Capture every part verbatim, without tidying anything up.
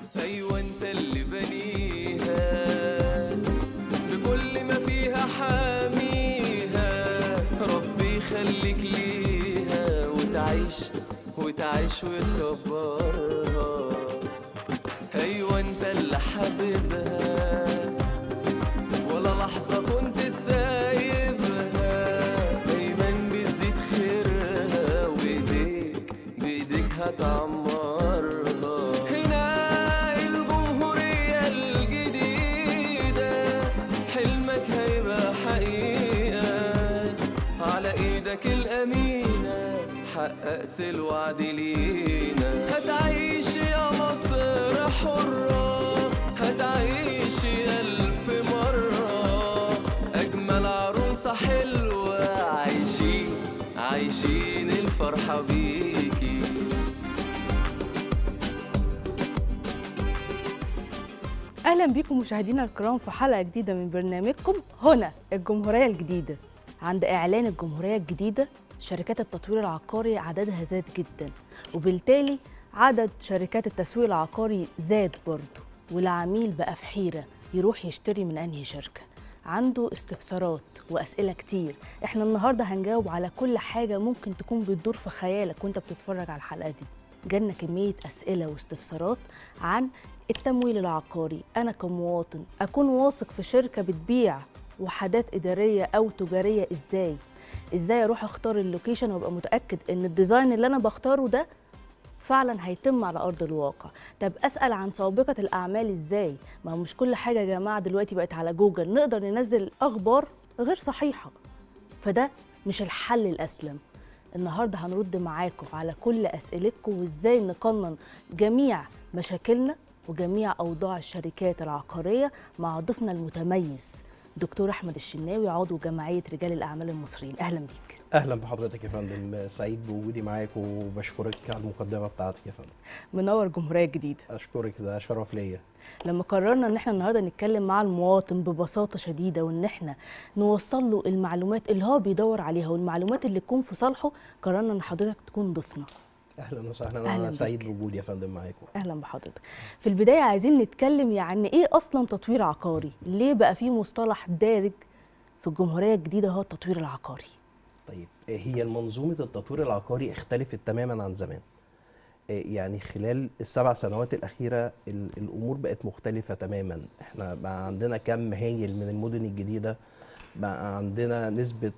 ايوه انت اللي بنيها بكل ما فيها حاميها، ربي يخليك ليها وتعيش وتعيش وتكبرها. ايوه انت اللي حبيبها ولا لحظة كنت سايبها، دايما بتزيد خيرها وايديك بايديك هتعمرها. هنا الجمهورية الجديدة حلمك هيبقى حقيقة، على ايدك الامينة حققت الوعد لينا. هتعيش يا مصر حرة، هتعيش ألف مرة أجمل عروسة حلوة، عايشين عايشين الفرحة بيكي. أهلا بكم مشاهدينا الكرام في حلقة جديدة من برنامجكم هنا الجمهورية الجديدة. عند إعلان الجمهورية الجديدة شركات التطوير العقاري عددها زاد جدا، وبالتالي عدد شركات التسويق العقاري زاد برضه، والعميل بقى في حيرة يروح يشتري من أنهي شركة، عنده استفسارات وأسئلة كتير. احنا النهاردة هنجاوب على كل حاجة ممكن تكون بتدور في خيالك وانت بتتفرج على الحلقة دي. جالنا كمية أسئلة واستفسارات عن التمويل العقاري. أنا كمواطن أكون واثق في شركة بتبيع وحدات إدارية أو تجارية إزاي؟ إزاي أروح أختار اللوكيشن وأبقى متأكد إن الديزاين اللي أنا بختاره ده فعلا هيتم على أرض الواقع؟ طب أسأل عن سابقة الأعمال إزاي؟ ما هو مش كل حاجة يا جماعة دلوقتي بقت على جوجل نقدر ننزل أخبار غير صحيحة، فده مش الحل الأسلم. النهاردة هنرد معاكم على كل أسئلتكم وإزاي نقنن جميع مشاكلنا وجميع أوضاع الشركات العقارية مع ضيفنا المتميز دكتور أحمد الشناوي، عضو جمعية رجال الأعمال المصريين. أهلا بيك. اهلا بحضرتك يا فندم، سعيد بوجودي معاك وبشكرك على المقدمه بتاعتك يا فندم. منور جمهوريه جديده. اشكرك، ده شرف ليا. لما قررنا ان احنا النهارده نتكلم مع المواطن ببساطه شديده وان احنا نوصل له المعلومات اللي هو بيدور عليها والمعلومات اللي تكون في صالحه، قررنا ان حضرتك تكون ضيفنا. اهلا وسهلا، انا سعيد بوجودي يا فندم معاكم. اهلا بحضرتك. في البدايه عايزين نتكلم يعني ايه اصلا تطوير عقاري؟ ليه بقى في مصطلح دارج في الجمهوريه الجديده هو التطوير العقاري؟ طيب، هي منظومه التطوير العقاري اختلفت تماما عن زمان. يعني خلال السبع سنوات الاخيره الامور بقت مختلفه تماما. احنا بقى عندنا كم هايل من المدن الجديده، بقى عندنا نسبه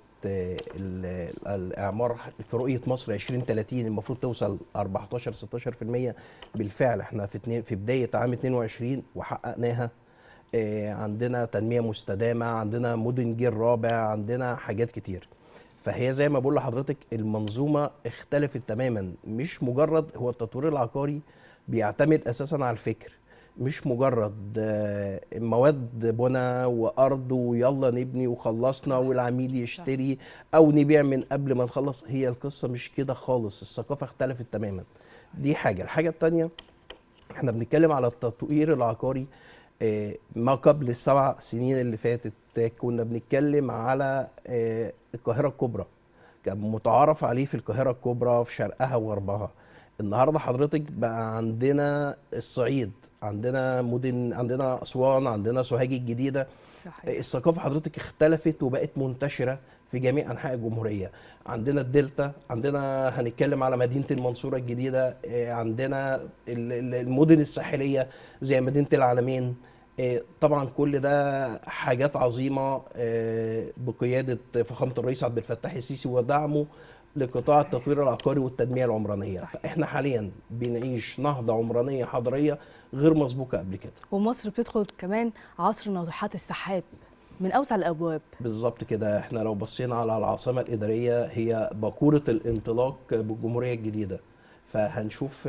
الاعمار في رؤيه مصر عشرين ثلاثين المفروض توصل أربعتاشر ستاشر في المية. بالفعل احنا في في بدايه عام اتنين وعشرين وحققناها. عندنا تنميه مستدامه، عندنا مدن جيل رابع، عندنا حاجات كتير. فهي زي ما بقول لحضرتك المنظومه اختلفت تماما. مش مجرد هو التطوير العقاري بيعتمد اساسا على الفكر، مش مجرد مواد بنى وارض ويلا نبني وخلصنا والعميل يشتري او نبيع من قبل ما نخلص. هي القصه مش كده خالص، الثقافه اختلفت تماما. دي حاجه. الحاجه الثانيه، احنا بنتكلم على التطوير العقاري ما قبل السبع سنين اللي فاتت كنا بنتكلم على القاهرة الكبرى، كان متعارف عليه في القاهرة الكبرى في شرقها وغربها. النهارده حضرتك بقى عندنا الصعيد، عندنا مدن، عندنا أسوان، عندنا سوهاج الجديدة. صحيح. الثقافة حضرتك اختلفت وبقت منتشرة في جميع أنحاء الجمهورية. عندنا الدلتا، عندنا هنتكلم على مدينة المنصورة الجديدة، عندنا المدن الساحلية زي مدينة العلمين. طبعا كل ده حاجات عظيمة بقيادة فخامة الرئيس عبد الفتاح السيسي ودعمه لقطاع التطوير العقاري والتنمية العمرانية. صحيح. فإحنا حاليا بنعيش نهضة عمرانية حضرية غير مسبوقة قبل كده، ومصر بتدخل كمان عصر ناطحات السحاب من أوسع الأبواب. بالظبط كده. احنا لو بصينا على العاصمة الإدارية هي باكورة الانطلاق بالجمهورية الجديدة، فهنشوف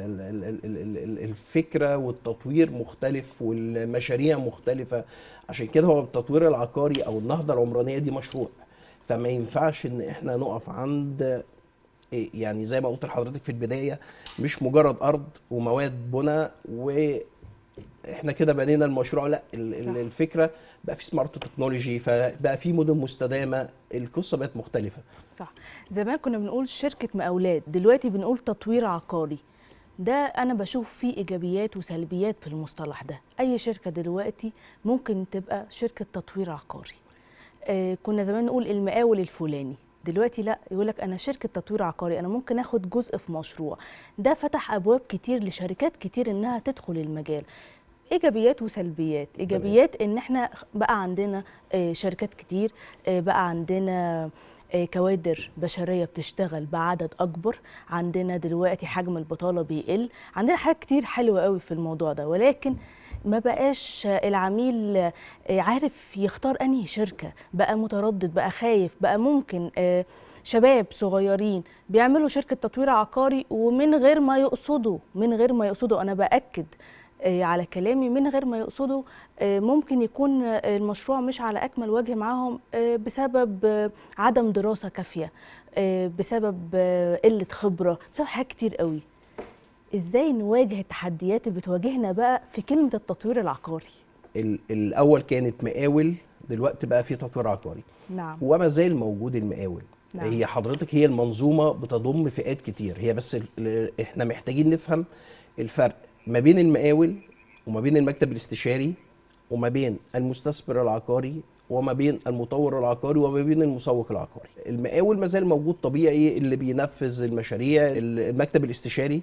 الفكرة والتطوير مختلف والمشاريع مختلفة. عشان كده هو التطوير العقاري أو النهضة العمرانية دي مشروع، فما ينفعش إن احنا نقف عند يعني زي ما قلت لحضرتك في البداية مش مجرد أرض ومواد بنى واحنا كده بنينا المشروع. لا، الفكرة بقى في سمارت تكنولوجي، فبقى في مدن مستدامة، القصة بقت مختلفة. صح. زمان كنا بنقول شركة مقاولات، دلوقتي بنقول تطوير عقاري. ده انا بشوف فيه ايجابيات وسلبيات في المصطلح ده. اي شركه دلوقتي ممكن تبقى شركه تطوير عقاري. آه كنا زمان نقول المقاول الفلاني، دلوقتي لا، يقولك انا شركه تطوير عقاري، انا ممكن اخد جزء في مشروع. ده فتح ابواب كتير لشركات كتير انها تدخل المجال. ايجابيات وسلبيات. ايجابيات ان احنا بقى عندنا آه شركات كتير، آه بقى عندنا كوادر بشرية بتشتغل بعدد أكبر، عندنا دلوقتي حجم البطالة بيقل، عندنا حاجات كتير حلوة قوي في الموضوع ده. ولكن ما بقاش العميل عارف يختار أنهي شركة، بقى متردد، بقى خايف، بقى ممكن شباب صغيرين بيعملوا شركة تطوير عقاري ومن غير ما يقصدوا، من غير ما يقصدوا، أنا بأكد على كلامي، من غير ما يقصدوا ممكن يكون المشروع مش على أكمل وجه معاهم بسبب عدم دراسة كافية، بسبب قلة خبرة، بسبب حاجات كتير قوي. إزاي نواجه التحديات اللي بتواجهنا بقى في كلمة التطوير العقاري؟ الأول كانت مقاول، دلوقتي بقى في تطوير عقاري. نعم. وما زال موجود المقاول. نعم. هي حضرتك هي المنظومة بتضم فئات كتير، هي بس احنا محتاجين نفهم الفرق ما بين المقاول وما بين المكتب الاستشاري وما بين المستثمر العقاري وما بين المطور العقاري وما بين المسوق العقاري. المقاول ما زال موجود طبيعي، اللي بينفذ المشاريع. المكتب الاستشاري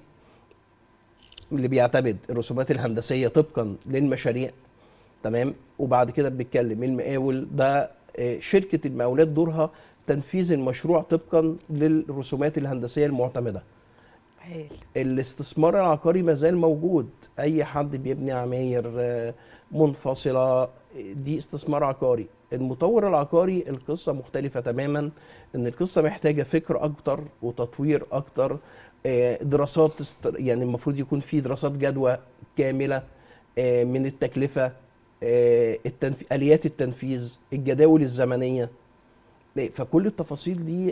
اللي بيعتمد الرسومات الهندسيه طبقا للمشاريع، تمام. وبعد كده بنتكلم المقاول ده شركه المقاولات دورها تنفيذ المشروع طبقا للرسومات الهندسيه المعتمده. هيل. الاستثمار العقاري ما زال موجود، اي حد بيبني عماير منفصله دي استثمار عقاري. المطور العقاري القصه مختلفه تماما، ان القصه محتاجه فكر اكتر وتطوير اكتر، دراسات، يعني المفروض يكون في دراسات جدوى كامله من التكلفه، التنف... اليات التنفيذ، الجداول الزمنيه. فكل التفاصيل دي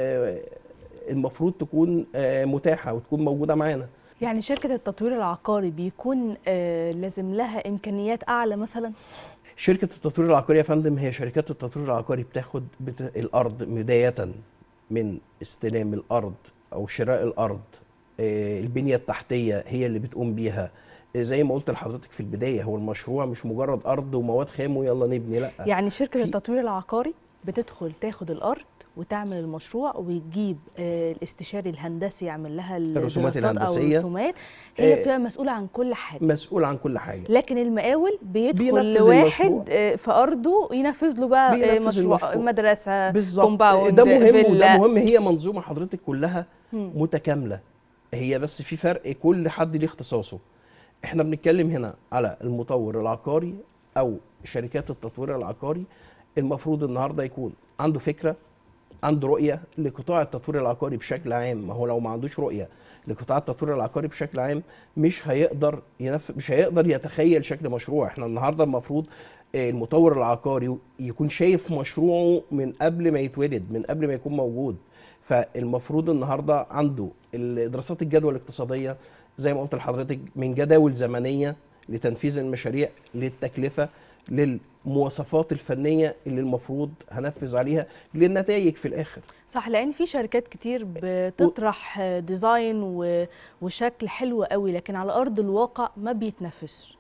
المفروض تكون متاحه وتكون موجوده معانا. يعني شركه التطوير العقاري بيكون لازم لها امكانيات اعلى مثلا؟ شركه التطوير العقاري يا فندم هي شركات التطوير العقاري بتاخد بت... الارض بدايه من استلام الارض او شراء الارض، البنيه التحتيه هي اللي بتقوم بيها. زي ما قلت لحضرتك في البدايه، هو المشروع مش مجرد ارض ومواد خام ويلا نبني، لا. يعني شركه التطوير العقاري بتدخل تاخد الارض وتعمل المشروع وتجيب الاستشاري الهندسي يعمل لها الرسومات الهندسيه او الرسومات، هي آه بتبقى مسؤوله عن كل حاجه، مسؤول عن كل حاجه. لكن المقاول بيدخل لواحد في ارضه ينفذ له بقى مشروع، المشروع. مدرسه، كومباوند، ده مهم وده مهم. هي منظومه حضرتك كلها م. متكامله، هي بس في فرق، كل حد ليه اختصاصه. احنا بنتكلم هنا على المطور العقاري او شركات التطوير العقاري. المفروض النهارده يكون عنده فكره، عنده رؤيه لقطاع التطوير العقاري بشكل عام. ما هو لو ما عندوش رؤيه لقطاع التطوير العقاري بشكل عام مش هيقدر ينف... مش هيقدر يتخيل شكل مشروع. احنا النهارده المفروض المطور العقاري يكون شايف مشروعه من قبل ما يتولد، من قبل ما يكون موجود. فالمفروض النهارده عنده دراسات الجدوى الاقتصاديه زي ما قلت لحضرتك، من جداول زمنيه لتنفيذ المشاريع، للتكلفه، للمواصفات الفنيه اللي المفروض هنفذ عليها، للنتائج في الاخر. صح، لان في شركات كتير بتطرح ديزاين وشكل حلو قوي، لكن على ارض الواقع ما بيتنفذش.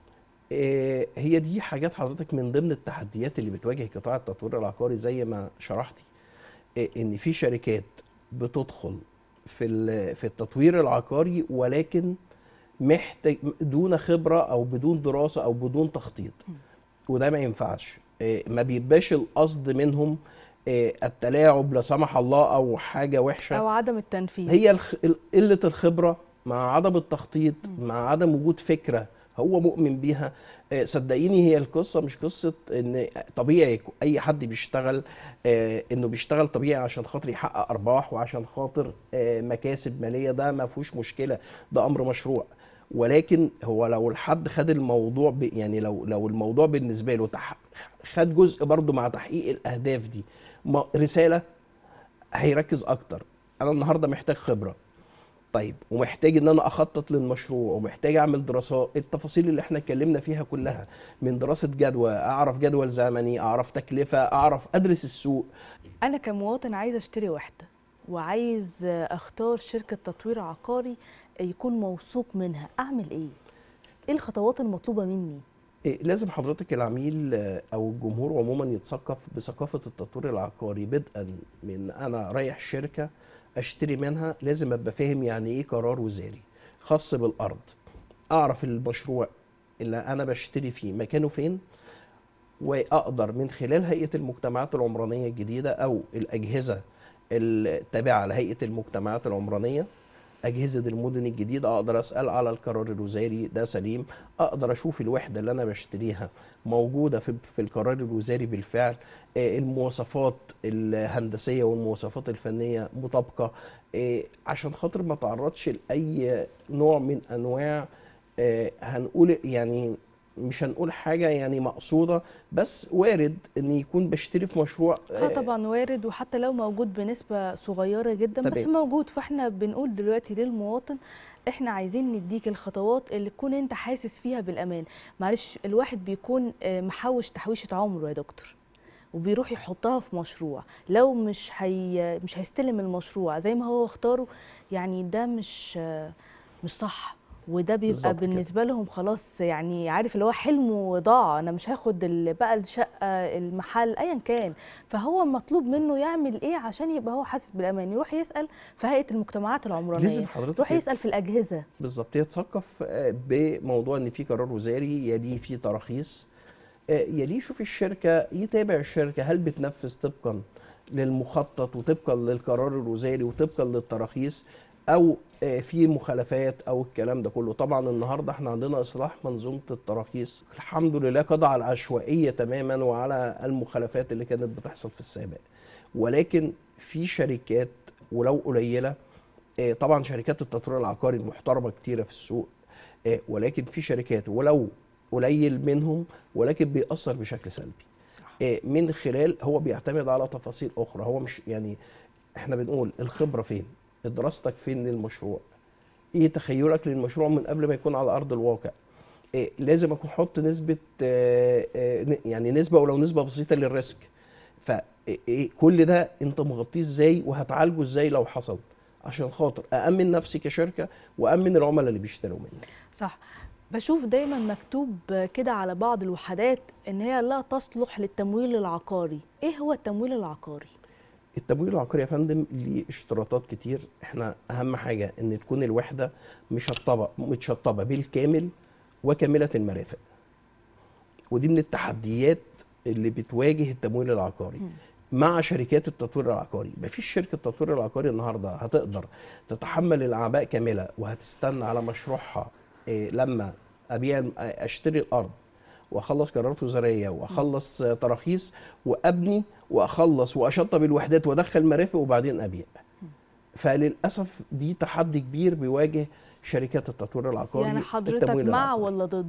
هي دي حاجات حضرتك من ضمن التحديات اللي بتواجه قطاع التطوير العقاري زي ما شرحتي، ان في شركات بتدخل في في التطوير العقاري ولكن محتاج دون خبره او بدون دراسه او بدون تخطيط، وده ما ينفعش. ما بيبقاش القصد منهم التلاعب لا سمح الله او حاجه وحشه او عدم التنفيذ، هي قله الخبره مع عدم التخطيط مع عدم وجود فكره هو مؤمن بيها. صدقيني هي القصه مش قصه ان طبيعي اي حد بيشتغل انه بيشتغل طبيعي عشان خاطر يحقق ارباح وعشان خاطر مكاسب ماليه، ده ما فيهوش مشكله، ده امر مشروع. ولكن هو لو الحد خد الموضوع يعني لو لو الموضوع بالنسبه له خد جزء برضه مع تحقيق الاهداف دي رساله، هيركز اكتر. انا النهارده محتاج خبره، طيب، ومحتاج ان انا اخطط للمشروع ومحتاج اعمل دراسات، التفاصيل اللي احنا اتكلمنا فيها كلها، من دراسه جدوى، اعرف جدول زمني، اعرف تكلفه، اعرف ادرس السوق. انا كمواطن عايز اشتري وحده وعايز اختار شركه تطوير عقاري يكون موثوق منها، اعمل ايه؟ ايه الخطوات المطلوبه مني؟ إيه، لازم حضرتك العميل آه، او الجمهور عموما يتثقف بثقافه التطوير العقاري، بدءا من انا رايح شركه اشتري منها، لازم ابقى فاهم يعني ايه قرار وزاري خاص بالارض، اعرف المشروع اللي انا بشتري فيه مكانه فين، واقدر من خلال هيئه المجتمعات العمرانيه الجديده او الاجهزه التابعه لهيئه المجتمعات العمرانيه، اجهزه المدن الجديده، اقدر اسال على القرار الوزاري ده سليم، اقدر اشوف الوحده اللي انا بشتريها موجوده في في القرار الوزاري بالفعل، آه، المواصفات الهندسيه والمواصفات الفنيه مطابقه، آه، عشان خاطر ما تعرضش لاي نوع من انواع آه، هنقول يعني مش هنقول حاجه يعني مقصوده، بس وارد ان يكون بشتري في مشروع اه طبعا وارد، وحتى لو موجود بنسبه صغيره جدا بس تمام. موجود. فاحنا بنقول دلوقتي للمواطن احنا عايزين نديك الخطوات اللي تكون انت حاسس فيها بالامان. معلش الواحد بيكون آه، محوش تحويشه عمره يا دكتور، وبيروح يحطها في مشروع، لو مش هي مش هيستلم المشروع زي ما هو اختاره، يعني ده مش آه، مش صح. وده بيبقى بالظبط كده. بالنسبه لهم خلاص، يعني عارف اللي هو حلمه ضاع، انا مش هاخد ال- بقى الشقه المحل ايا كان. فهو مطلوب منه يعمل ايه عشان يبقى هو حاسس بالامان؟ يروح يسال في هيئه المجتمعات العمرانيه، لازم حضرتك يروح يسال يتس- في الاجهزه. بالظبط يتثقف آه، بموضوع ان في قرار وزاري، يليه في تراخيص، آه، يليه يشوف الشركه، يتابع الشركه هل بتنفذ طبقا للمخطط وطبقا للقرار الوزاري وطبقا للتراخيص، او آه، في مخالفات او الكلام ده كله. طبعا النهارده احنا عندنا اصلاح منظومه التراخيص الحمد لله قضى على العشوائيه تماما وعلى المخالفات اللي كانت بتحصل في السابق، ولكن في شركات ولو قليله، آه، طبعا شركات التطوير العقاري المحترمه كتيره في السوق، آه، ولكن في شركات ولو قليل منهم ولكن بيأثر بشكل سلبي. صح. آه، من خلال هو بيعتمد على تفاصيل اخرى، هو مش يعني احنا بنقول الخبره فين، دراستك فين للمشروع، ايه تخيلك للمشروع من قبل ما يكون على ارض الواقع، إيه لازم اكون احط نسبه آه، آه، يعني نسبه ولو نسبه بسيطه للريسك. فكل ده انت مغطيه ازاي وهتعالجه ازاي لو حصل، عشان خاطر أأمن نفسي كشركة وأأمن العملاء اللي بيشتروا مني. صح. بشوف دايما مكتوب كده على بعض الوحدات ان هي لا تصلح للتمويل العقاري. ايه هو التمويل العقاري؟ التمويل العقاري يا فندم ليه اشتراطات كتير، احنا اهم حاجة ان تكون الوحدة مشطبة متشطبة بالكامل وكاملة المرافق، ودي من التحديات اللي بتواجه التمويل العقاري م. مع شركات التطوير العقاري. مفيش شركة تطوير العقاري النهاردة هتقدر تتحمل الأعباء كاملة وهتستنى على مشروعها إيه لما أبيع أشتري الأرض وأخلص قرارات وزارية وأخلص تراخيص وأبني وأخلص وأشطب الوحدات وأدخل مرافق وبعدين أبيع. فللأسف دي تحدي كبير بيواجه شركات التطوير العقاري. يعني حضرتك مع ولا ضد؟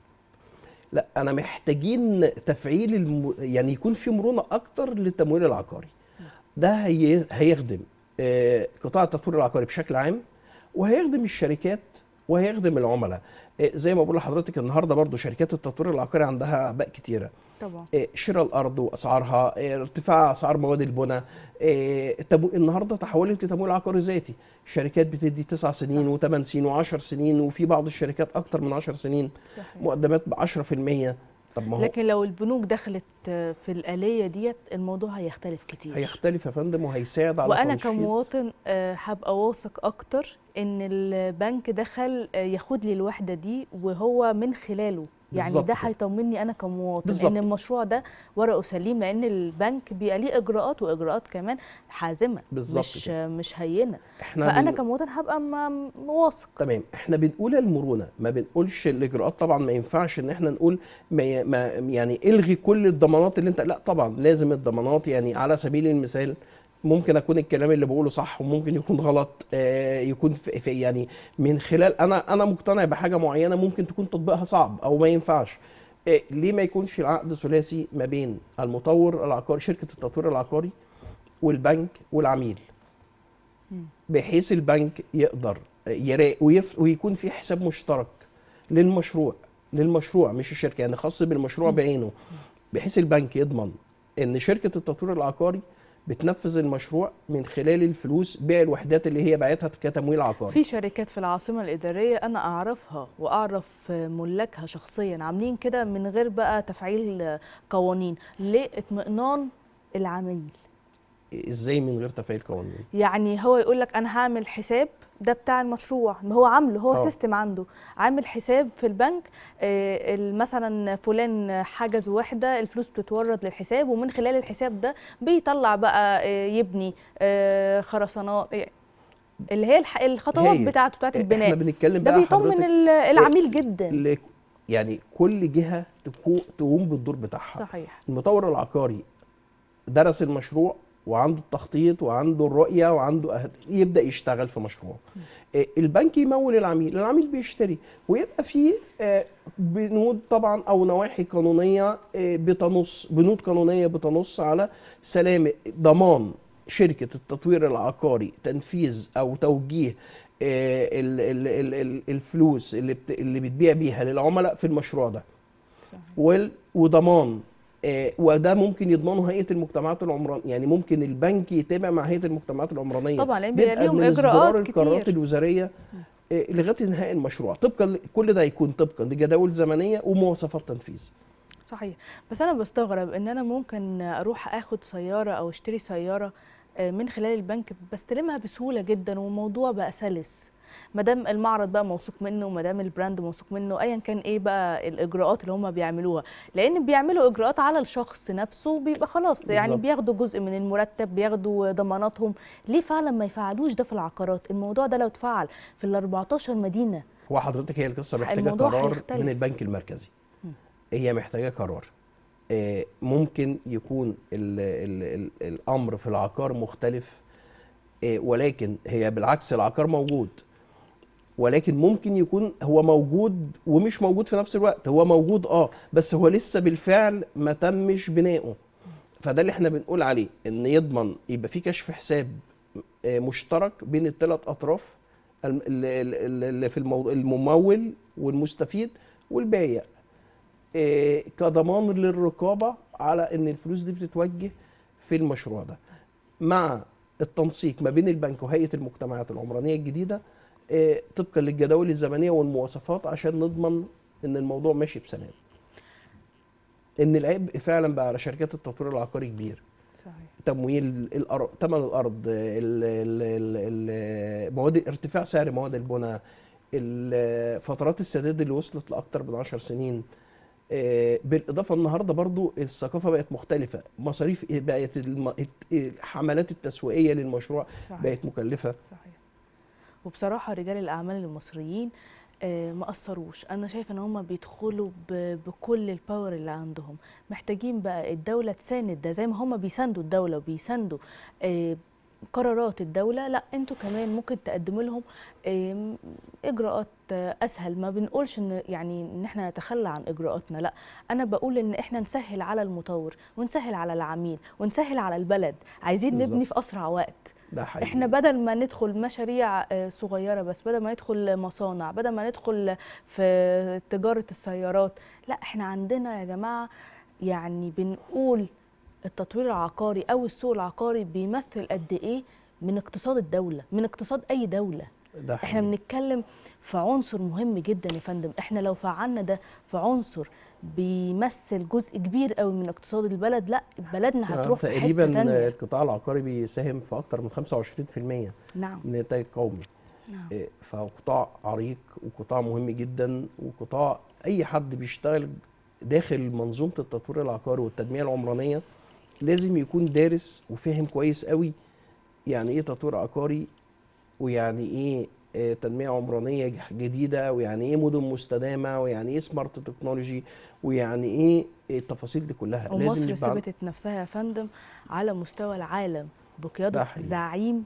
لا انا محتاجين تفعيل الم... يعني يكون في مرونه اكتر للتمويل العقاري. ده هي... هيخدم آه، قطاع التطوير العقاري بشكل عام، وهيخدم الشركات وهيخدم العملاء. آه، زي ما بقول لحضرتك النهارده برضو شركات التطوير العقاري عندها اعباء كتيره طبعا. آه، شراء الارض واسعارها، آه، ارتفاع اسعار مواد البناء، آه، التمو... النهارده تحولت لتمويل عقاري ذاتي. شركات بتدي تسع سنين وثمان سنين وعشر سنين، وفي بعض الشركات اكتر من عشر سنين. صحيح. مقدمات ب عشرة في المية. طب ما هو لكن لو البنوك دخلت في الآلية ديت الموضوع هيختلف كتير. هيختلف يا فندم وهيساعد على وانا كمواطن هبقى واثق اكتر ان البنك دخل ياخد لي الوحده دي وهو من خلاله، يعني ده هيطمني انا كمواطن بالزبط. ان المشروع ده ورقه سليم، لان البنك بيبقى ليه اجراءات واجراءات كمان حازمه مش كده. مش هينه. فانا بن... كمواطن هبقى واثق. تمام. احنا بنقول المرونه، ما بنقولش الاجراءات. طبعا ما ينفعش ان احنا نقول ما... ما يعني الغي كل الضمانات اللي انت، لا طبعا لازم الضمانات. يعني على سبيل المثال ممكن اكون الكلام اللي بقوله صح وممكن يكون غلط، آه يكون في, في يعني من خلال انا انا مقتنع بحاجه معينه ممكن تكون تطبيقها صعب او ما ينفعش. آه ليه ما يكونش العقد ثلاثي ما بين المطور العقاري شركه التطوير العقاري والبنك والعميل، بحيث البنك يقدر يراقب ويكون في حساب مشترك للمشروع للمشروع مش الشركه، يعني خاص بالمشروع بعينه، بحيث البنك يضمن ان شركه التطوير العقاري بتنفذ المشروع من خلال الفلوس، بيع الوحدات اللي هي باعتها كتمويل عقاري. في شركات في العاصمه الاداريه انا اعرفها واعرف ملاكها شخصيا عاملين كده من غير بقى تفعيل قوانين لاطمئنان العميل. ازاي من غير تفعيل قوانين؟ يعني هو يقول لك انا هعمل حساب ده بتاع المشروع، هو عامله هو أوه. سيستم عنده، عامل حساب في البنك، آه مثلا فلان حجز وحده، الفلوس بتتورد للحساب، ومن خلال الحساب ده بيطلع بقى آه يبني آه خرسانات، اللي هي الخطوات هي بتاعته بتاعت البناء. احنا بنتكلم ده بقى بيطمن العميل جدا. يعني كل جهه تقوم بالدور بتاعها. صحيح. المطور العقاري درس المشروع وعنده التخطيط وعنده الرؤيه وعنده أهد... يبدا يشتغل في مشروع. م. البنك يمول العميل، العميل بيشتري، ويبقى فيه بنود طبعا او نواحي قانونيه بتنص، بنود قانونيه بتنص على سلامه ضمان شركه التطوير العقاري تنفيذ او توجيه الفلوس اللي اللي بتبيع بيها للعملاء في المشروع ده. صحيح. وضمان آه وده ممكن يضمنه هيئه المجتمعات العمرانيه، يعني ممكن البنك يتابع مع هيئه المجتمعات العمرانيه طبعا لان بيبقى ليهم اجراءات كتير، القرارات الوزاريه آه لغايه انهاء المشروع، طبقا كل ده هيكون طبقا لجداول زمنيه ومواصفات تنفيذ. صحيح. بس انا بستغرب ان انا ممكن اروح اخد سياره او اشتري سياره من خلال البنك بستلمها بسهوله جدا والموضوع بقى سلس، ما دام المعرض بقى موثوق منه وما دام البراند موثوق منه، ايا كان ايه بقى الاجراءات اللي هم بيعملوها، لان بيعملوا اجراءات على الشخص نفسه بيبقى خلاص بالزبط. يعني بياخدوا جزء من المرتب، بياخدوا ضماناتهم. ليه فعلا ما يفعلوش ده في العقارات؟ الموضوع ده لو اتفعل في ال أربعتاشر مدينه، هو حضرتك هي القصه محتاجه قرار هيختلف. من البنك المركزي. م. هي محتاجه قرار. ممكن يكون ال ال ال الامر في العقار مختلف، ولكن هي بالعكس العقار موجود، ولكن ممكن يكون هو موجود ومش موجود في نفس الوقت. هو موجود اه بس هو لسه بالفعل ما تمش بنائه. فده اللي احنا بنقول عليه، ان يضمن يبقى في كشف حساب مشترك بين الثلاث اطراف اللي في الموضوع، الممول والمستفيد والبايع، كضمان للرقابه على ان الفلوس دي بتتوجه في المشروع ده، مع التنسيق ما بين البنك وهيئه المجتمعات العمرانيه الجديده طبقا للجداول الزمنيه والمواصفات، عشان نضمن ان الموضوع ماشي بسلام. ان العبء فعلا بقى على شركات التطوير العقاري كبير. صحيح. تمويل الارض، ثمن الارض، مواد، ارتفاع سعر مواد البناء، فترات السداد اللي وصلت لاكثر من عشر سنين. بالاضافه النهارده برضو الثقافه بقت مختلفه، مصاريف بقت الحملات التسويقيه للمشروع. صحيح. بقت مكلفه. صحيح. وبصراحه رجال الاعمال المصريين ما قصروش، انا شايفه ان هم بيدخلوا بكل الباور اللي عندهم. محتاجين بقى الدوله تساند ده، زي ما هم بيساندوا الدوله وبيساندوا قرارات الدوله، لا انتوا كمان ممكن تقدموا لهم اجراءات اسهل. ما بنقولش ان يعني ان احنا نتخلى عن اجراءاتنا، لا، انا بقول ان احنا نسهل على المطور ونسهل على العميل ونسهل على البلد. عايزين بالزبط. نبني في اسرع وقت. ده حقيقي. احنا بدل ما ندخل مشاريع صغيره بس، بدل ما ندخل مصانع، بدل ما ندخل في تجاره السيارات، لا احنا عندنا يا جماعه يعني بنقول التطوير العقاري او السوق العقاري بيمثل قد ايه من اقتصاد الدوله، من اقتصاد اي دوله. ده احنا بنتكلم في عنصر مهم جدا يا فندم. احنا لو فعلنا ده في عنصر بيمثل جزء كبير قوي من اقتصاد البلد، لا بلدنا هتروح في حته ثانيه. تقريبا القطاع العقاري بيساهم في اكتر من خمسة وعشرين بالمئة. نعم. من الانتاج القومي. نعم. فقطاع عريق وقطاع مهم جدا، وقطاع اي حد بيشتغل داخل منظومه التطوير العقاري والتنميه العمرانيه لازم يكون دارس وفاهم كويس قوي يعني ايه تطوير عقاري، ويعني ايه تنميه عمرانيه جديده، ويعني ايه مدن مستدامه، ويعني ايه سمارت تكنولوجي، ويعني ايه التفاصيل دي كلها. ومصر ثبتت نفسها يا فندم على مستوى العالم بقياده زعيم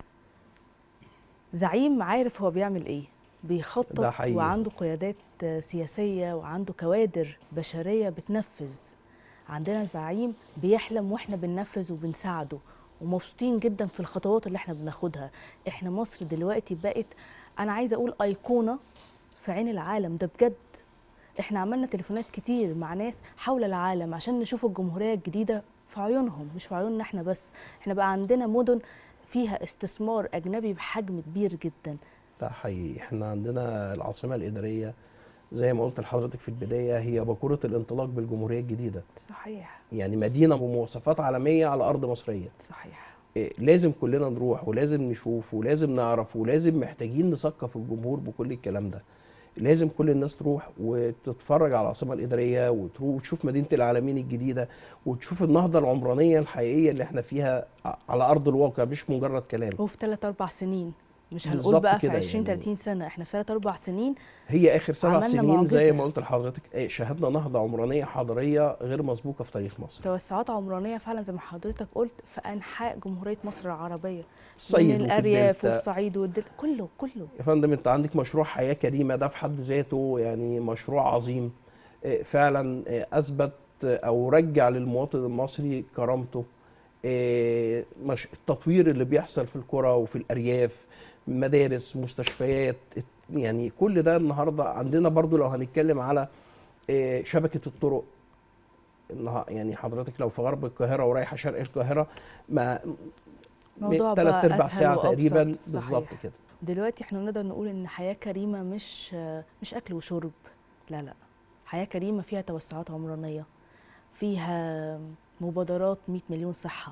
زعيم عارف هو بيعمل ايه، بيخطط وعنده قيادات سياسيه وعنده كوادر بشريه بتنفذ. عندنا زعيم بيحلم واحنا بننفذ وبنساعده، ومبسوطين جدا في الخطوات اللي احنا بناخدها. احنا مصر دلوقتي بقت، انا عايزه اقول ايقونه في عين العالم، ده بجد. احنا عملنا تليفونات كتير مع ناس حول العالم عشان نشوف الجمهوريه الجديده في عيونهم مش في عيوننا احنا بس. احنا بقى عندنا مدن فيها استثمار اجنبي بحجم كبير جدا. ده حقيقي. احنا عندنا العاصمه الاداريه زي ما قلت لحضرتك في البدايه هي باكوره الانطلاق بالجمهوريه الجديده. صحيح. يعني مدينه بمواصفات عالميه على ارض مصريه. صحيح. إيه، لازم كلنا نروح ولازم نشوف ولازم نعرف ولازم محتاجين نثقف الجمهور بكل الكلام ده. لازم كل الناس تروح وتتفرج على العاصمه الاداريه وتروح وتشوف مدينه العالمين الجديده وتشوف النهضه العمرانيه الحقيقيه اللي احنا فيها على ارض الواقع مش مجرد كلام. وفي ثلاث اربع سنين، مش هنقول بالظبط بقى في كده عشرين يعني. تلاتين سنه، احنا في ثلاث اربع سنين هي اخر سبع عملنا سنين زي معجزة. ما قلت لحضرتك إيه، شهدنا نهضه عمرانيه حضاريه غير مسبوقه في تاريخ مصر. توسعات عمرانيه فعلا زي ما حضرتك قلت في انحاء جمهوريه مصر العربيه، الصعيد من وفي الارياف الدلتا. والصعيد والدلتا، كله كله. يا فندم انت عندك مشروع حياه كريمه ده في حد ذاته يعني مشروع عظيم. إيه، فعلا إيه، اثبت او رجع للمواطن المصري كرامته. إيه، مش التطوير اللي بيحصل في القرى وفي الارياف، مدارس، مستشفيات، يعني كل ده النهارده عندنا. برضو لو هنتكلم على إيه، شبكه الطرق، النها- يعني حضرتك لو في غرب القاهره ورايحه شرق القاهره ما موضوع ثلاث بقى ارباع أسهل ساعه وأبسط. تقريبا صحيح. بالظبط كده. دلوقتي احنا نقدر نقول ان حياه كريمه مش مش اكل وشرب، لا لا، حياه كريمه فيها توسعات عمرانيه، فيها مبادرات مية مليون صحه،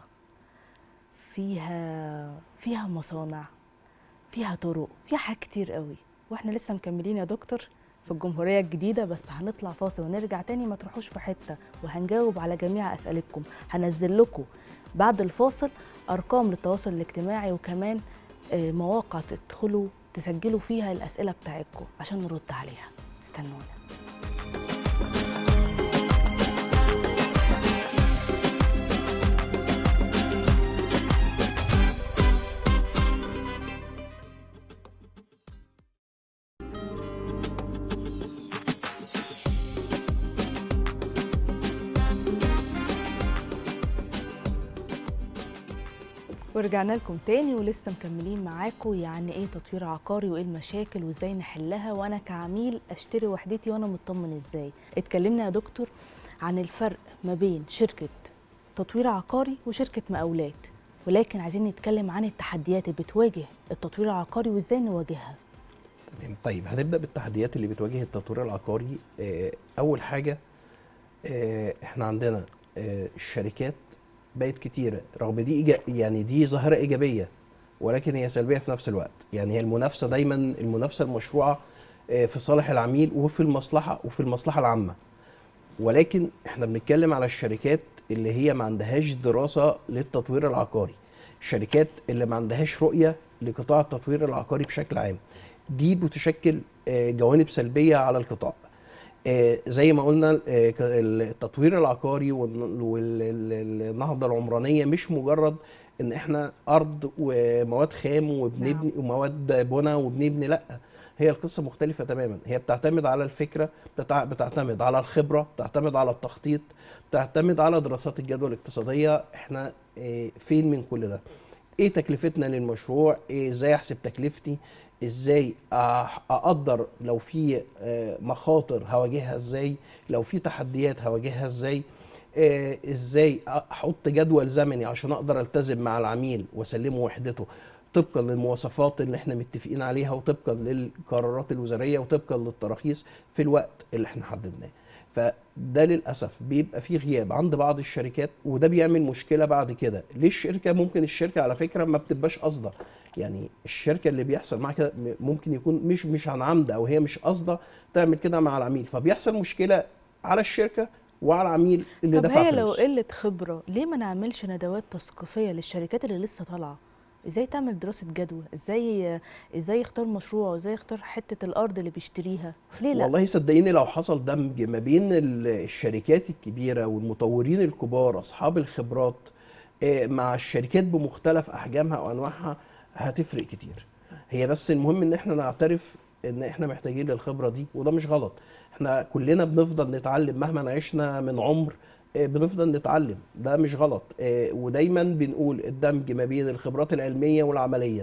فيها فيها مصانع، فيها طرق، فيها حاجات كتير قوي. واحنا لسه مكملين يا دكتور في الجمهوريه الجديده، بس هنطلع فاصل ونرجع تاني، ما تروحوش في حته، وهنجاوب على جميع اسئلتكم. هنزل لكم بعد الفاصل ارقام للتواصل الاجتماعي وكمان آه، مواقع تدخلوا تسجلوا فيها الاسئله بتاعتكم عشان نرد عليها. استنونا. ورجعنا لكم تاني ولسه مكملين معاكم يعني ايه تطوير عقاري وايه المشاكل وازاي نحلها، وانا كعميل اشتري وحدتي وانا مطمن ازاي. اتكلمنا يا دكتور عن الفرق ما بين شركة تطوير عقاري وشركة مقاولات، ولكن عايزين نتكلم عن التحديات اللي بتواجه التطوير العقاري وازاي نواجهها. تمام. طيب هنبدأ بالتحديات اللي بتواجه التطوير العقاري. آه، أول حاجة آه، احنا عندنا آه، الشركات بقت كتيرة، رغم دي إيجا يعني دي ظاهرة إيجابية ولكن هي سلبية في نفس الوقت. يعني هي المنافسة دايما المنافسة المشروعة آه، في صالح العميل وفي المصلحة وفي المصلحة العامة، ولكن احنا بنتكلم على الشركات اللي هي ما عندهاش دراسة للتطوير العقاري، الشركات اللي ما عندهاش رؤية لقطاع التطوير العقاري بشكل عام. دي بتشكل آه، جوانب سلبية على القطاع. آه، زي ما قلنا آه، ك- التطوير العقاري والن- والنهضة العمرانية مش مجرد ان احنا ارض ومواد خام وبنبني ومواد بناء وبنبني، لا، هي القصة مختلفة تماما. هي بتعتمد على الفكرة، بتع- بتعتمد على الخبرة، بتعتمد على التخطيط، بتعتمد على دراسات الجدوى الاقتصادية. احنا آه، فين من كل ده؟ ايه تكلفتنا للمشروع؟ إيه ازاي احسب تكلفتي؟ ازاي أح- اقدر لو في آه، مخاطر هواجهها ازاي؟ لو في تحديات هواجهها ازاي؟ آه، ازاي احط جدول زمني عشان اقدر التزم مع العميل واسلمه وحدته طبقا للمواصفات اللي احنا متفقين عليها وطبقا للقرارات الوزاريه وطبقا للتراخيص في الوقت اللي احنا حددناه. فده للاسف بيبقى فيه غياب عند بعض الشركات، وده بيعمل مشكله بعد كده. ليه الشركه ممكن الشركه على فكره ما بتبقاش قاصده، يعني الشركه اللي بيحصل معاها كده ممكن يكون مش مش عن عمد او هي مش قاصده تعمل كده مع العميل، فبيحصل مشكله على الشركه وعلى العميل اللي طب دفع هي لو فلوس. قله خبره ليه ما نعملش ندوات تثقيفيه للشركات اللي لسه طالعه؟ ازاي تعمل دراسه جدوى، ازاي ازاي يختار مشروع، ازاي يختار حته الارض اللي بيشتريها، ليه لا؟ والله صدقيني لو حصل دمج ما بين ال- الشركات الكبيرة والمطورين الكبار أصحاب الخبرات آه، مع الشركات بمختلف أحجامها وأنواعها هتفرق كتير. هي بس المهم إن احنا نعترف إن احنا محتاجين للخبرة دي، وده مش غلط. احنا كلنا بنفضل نتعلم مهما عشنا من عمر، آه، بنفضل نتعلم، ده مش غلط. آه، ودايما بنقول الدمج ما بين الخبرات العلمية والعملية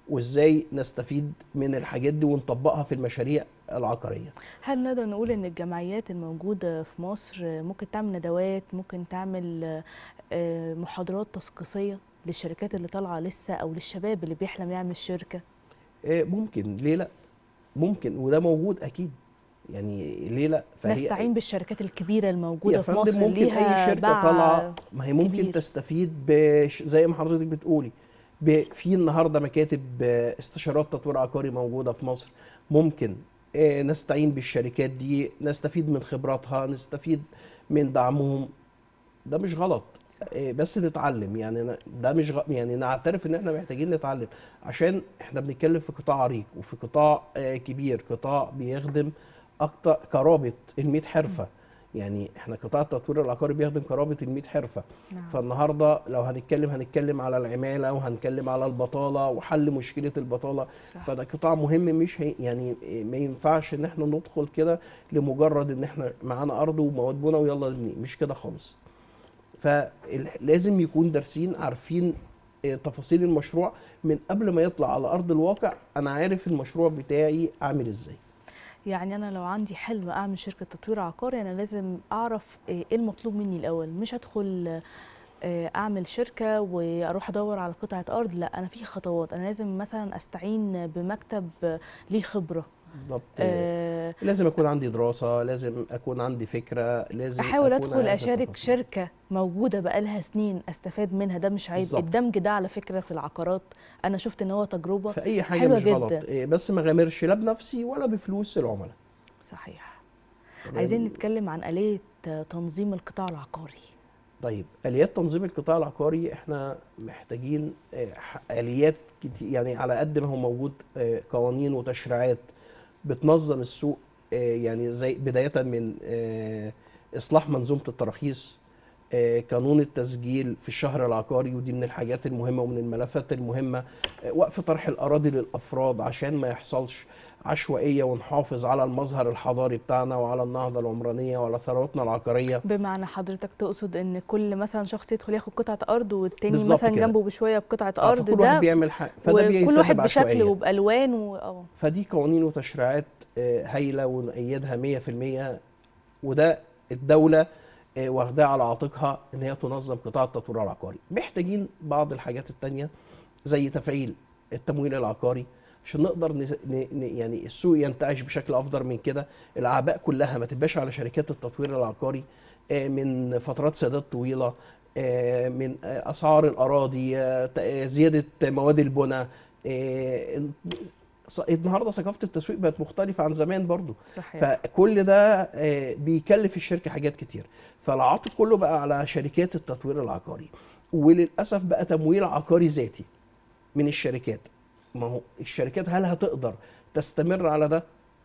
وازاي نستفيد من الحاجات دي ونطبقها في المشاريع العقاريه. هل نقدر نقول ان الجمعيات الموجوده في مصر ممكن تعمل ندوات، ممكن تعمل آه، محاضرات تثقيفيه للشركات اللي طالعه لسه او للشباب اللي بيحلم يعمل شركه؟ آه، ممكن، ليه لا؟ ممكن، وده موجود اكيد، يعني ليه لا؟ نستعين بالشركات الكبيره الموجوده يا في فندم مصر، ممكن ليها اي شركه باع طالعه، ما هي ممكن كبير. تستفيد بش زي ما حضرتك بتقولي، ب- في النهارده مكاتب آه، استشارات تطوير عقاري موجوده في مصر. ممكن آه، نستعين بالشركات دي، نستفيد من خبراتها، نستفيد من دعمهم. ده مش غلط، آه، بس نتعلم، يعني أنا- ده مش غ... يعني نعترف ان احنا محتاجين نتعلم، عشان احنا بنتكلم في قطاع عريق وفي قطاع آه، كبير، قطاع بيخدم اكتر قرابه ال مية حرفه. يعني احنا قطاع التطوير العقاري بيخدم قرابه ال مية حرفه. نعم. فالنهارده لو هنتكلم هنتكلم على العماله، وهنتكلم على البطاله وحل مشكله البطاله. صح. فده قطاع مهم، مش هي يعني ما ينفعش ان احنا ندخل كده لمجرد ان احنا معانا ارض ومواد بنا ويلا نبني، مش كده خالص. فلازم يكون دارسين، عارفين آه، تفاصيل المشروع من قبل ما يطلع على ارض الواقع. انا عارف المشروع بتاعي عامل ازاي. يعني انا لو عندي حلم اعمل شركه تطوير عقاري، انا لازم اعرف ايه المطلوب مني الاول، مش هدخل آه، اعمل شركه واروح ادور على قطعه ارض. لا، انا في خطوات، انا لازم مثلا استعين بمكتب آه، ليه خبره. بالظبط. آه، لازم اكون عندي دراسه، لازم اكون عندي فكره، لازم احاول اكون ادخل عارف اشارك التفاصيل. شركه موجوده بقالها سنين استفاد منها، ده مش عيب. بالظبط. الدمج ده على فكره في العقارات انا شفت ان هو تجربه في اي حاجه حلوه مش غلط، جدا. إيه، بس ما غامرش لا بنفسي ولا بفلوس العملاء. صحيح. تمام؟ عايزين نتكلم عن آلية تنظيم القطاع العقاري. طيب، اليات تنظيم القطاع العقاري احنا محتاجين آه، ح- اليات كتير، يعني على قد ما هو موجود آه، قوانين وتشريعات بتنظم السوق، آه، يعني زي بدايه من آه، اصلاح منظومه التراخيص، آه، قانون التسجيل في الشهر العقاري، ودي من الحاجات المهمه ومن الملفات المهمه. آه، وقف طرح الاراضي للافراد عشان ما يحصلش عشوائيه، ونحافظ على المظهر الحضاري بتاعنا وعلى النهضه العمرانيه وعلى ثروتنا العقاريه. بمعنى حضرتك تقصد ان كل مثلا شخص يدخل ياخد قطعة ارض والتاني بالظبط مثلا كده. جنبه بشوية بقطعة اه ارض، فكل واحد ده بيعمل حاجه، فده وكل واحد بيسبب بشكل عشوائيه. وبالوان و... اه فدي قوانين وتشريعات آه، هايله ونأيدها مية في المية، وده الدوله آه، واخداه على عاتقها ان هي تنظم قطاع التطوير العقاري. محتاجين بعض الحاجات التانية زي تفعيل التمويل العقاري عشان نقدر ن... ن... ن- يعني السوق ينتعش بشكل افضل من كده. الاعباء كلها ما تبقاش على شركات التطوير العقاري آه، من فترات سداد طويله، آه، من آه، اسعار الاراضي، آه، ت- آه، زياده مواد البناء. آه، ص- النهارده ثقافه التسويق بقت مختلفه عن زمان برضو. صحيح. فكل ده آه، بيكلف الشركه حاجات كتير. فالعاتق كله بقى على شركات التطوير العقاري، وللاسف بقى تمويل عقاري ذاتي من الشركات. ما هو الشركات هل هتقدر تستمر على ده؟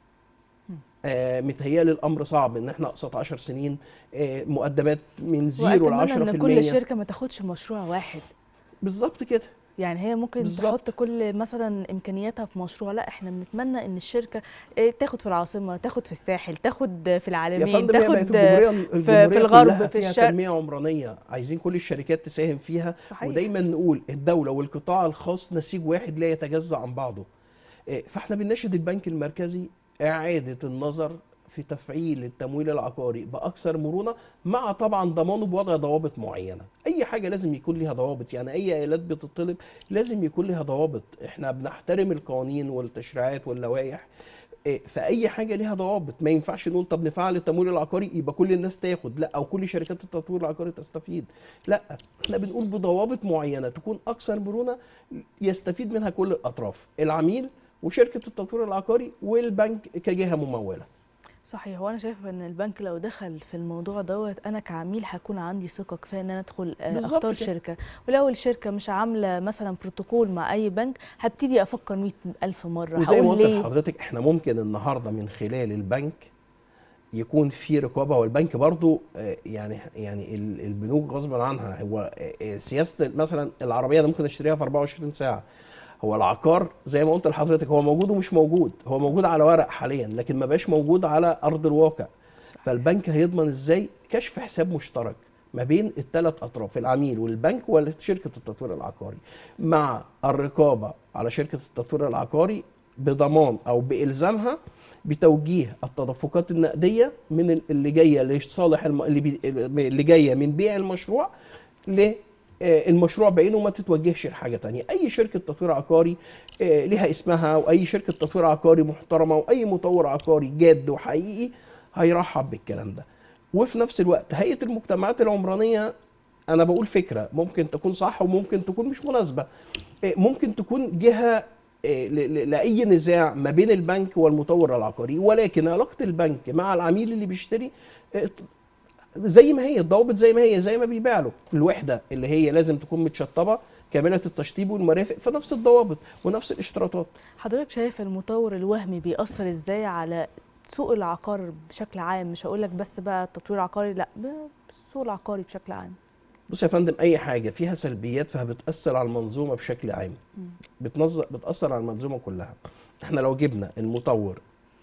آه متهيألي الامر صعب ان احنا اقسط عشر سنين آه مقدمات من زيرو ل واتمنى عشرة في ان كل المية. شركة ما تاخدش مشروع واحد. بالظبط كده. يعني هي ممكن بالظبط. تحط كل مثلا امكانياتها في مشروع، لا احنا بنتمنى ان الشركه إيه، تاخد في العاصمه، تاخد في الساحل، تاخد في يا العالمين، فندم هي بقت تاخد الجمهوريه في, الجمهوريه في الغرب، كلها في فيها الشرق. تنميه عمرانيه، عايزين كل الشركات تساهم فيها. صحيح. ودايما نقول الدوله والقطاع الخاص نسيج واحد لا يتجزأ عن بعضه. إيه، فاحنا بنناشد البنك المركزي اعاده النظر في تفعيل التمويل العقاري باكثر مرونه، مع طبعا ضمانه بوضع ضوابط معينه. اي حاجه لازم يكون ليها ضوابط، يعني اي ايلات بتطلب لازم يكون ليها ضوابط. احنا بنحترم القوانين والتشريعات واللوائح، إيه، فاي حاجه ليها ضوابط. ما ينفعش نقول طب نفعل التمويل العقاري يبقى كل الناس تاخد، لا، او كل شركات التطوير العقاري تستفيد، لا. احنا بنقول بضوابط معينه تكون اكثر مرونه، يستفيد منها كل الاطراف، العميل وشركه التطوير العقاري والبنك كجهه مموله. صحيح. وانا شايفه ان البنك لو دخل في الموضوع دوت، انا كعميل هكون عندي ثقه كفايه ان انا ادخل آه، بالظبط اختار كده. شركه. ولو الشركه مش عامله مثلا بروتوكول مع اي بنك، هبتدي افكر مئة ألف مره. وزي ما هقول قلت ليه؟ لحضرتك احنا ممكن النهارده من خلال البنك يكون في رقابه، والبنك برضو آه، يعني يعني ال- البنوك غصبا عنها، هو آه، آه، سياسه مثلا العربيه انا ممكن اشتريها في أربعة وعشرين ساعه. هو العقار زي ما قلت لحضرتك هو موجود ومش موجود، هو موجود على ورق حاليا لكن ما بقاش موجود على ارض الواقع. فالبنك هيضمن ازاي؟ كشف حساب مشترك ما بين الثلاث اطراف، العميل والبنك وشركه التطوير العقاري، مع الرقابه على شركه التطوير العقاري بضمان او بالزامها بتوجيه التدفقات النقديه من اللي جايه لصالح الم... اللي, بي... اللي جايه من بيع المشروع للمشروع بعينه، ما تتوجهش لحاجه ثانيه. اي شركه تطوير عقاري لها اسمها، واي شركه تطوير عقاري محترمه، واي مطور عقاري جاد وحقيقي هيرحب بالكلام ده. وفي نفس الوقت هيئه المجتمعات العمرانيه، انا بقول فكره ممكن تكون صح وممكن تكون مش مناسبه، ممكن تكون جهه لاي نزاع ما بين البنك والمطور العقاري، ولكن علاقه البنك مع العميل اللي بيشتري زي ما هي، الضوابط زي ما هي، زي ما بيبيع له الوحده اللي هي لازم تكون متشطبه كامله التشطيب والمرافق في نفس الضوابط ونفس الاشتراطات. حضرتك شايف المطور الوهمي بيأثر ازاي على سوق العقار بشكل عام؟ مش هقول لك بس بقى التطوير العقاري، لا، السوق العقاري بشكل عام. بص يا فندم، اي حاجه فيها سلبيات فبتاثر على المنظومه بشكل عام، بتنظر بتاثر على المنظومه كلها. احنا لو جبنا المطور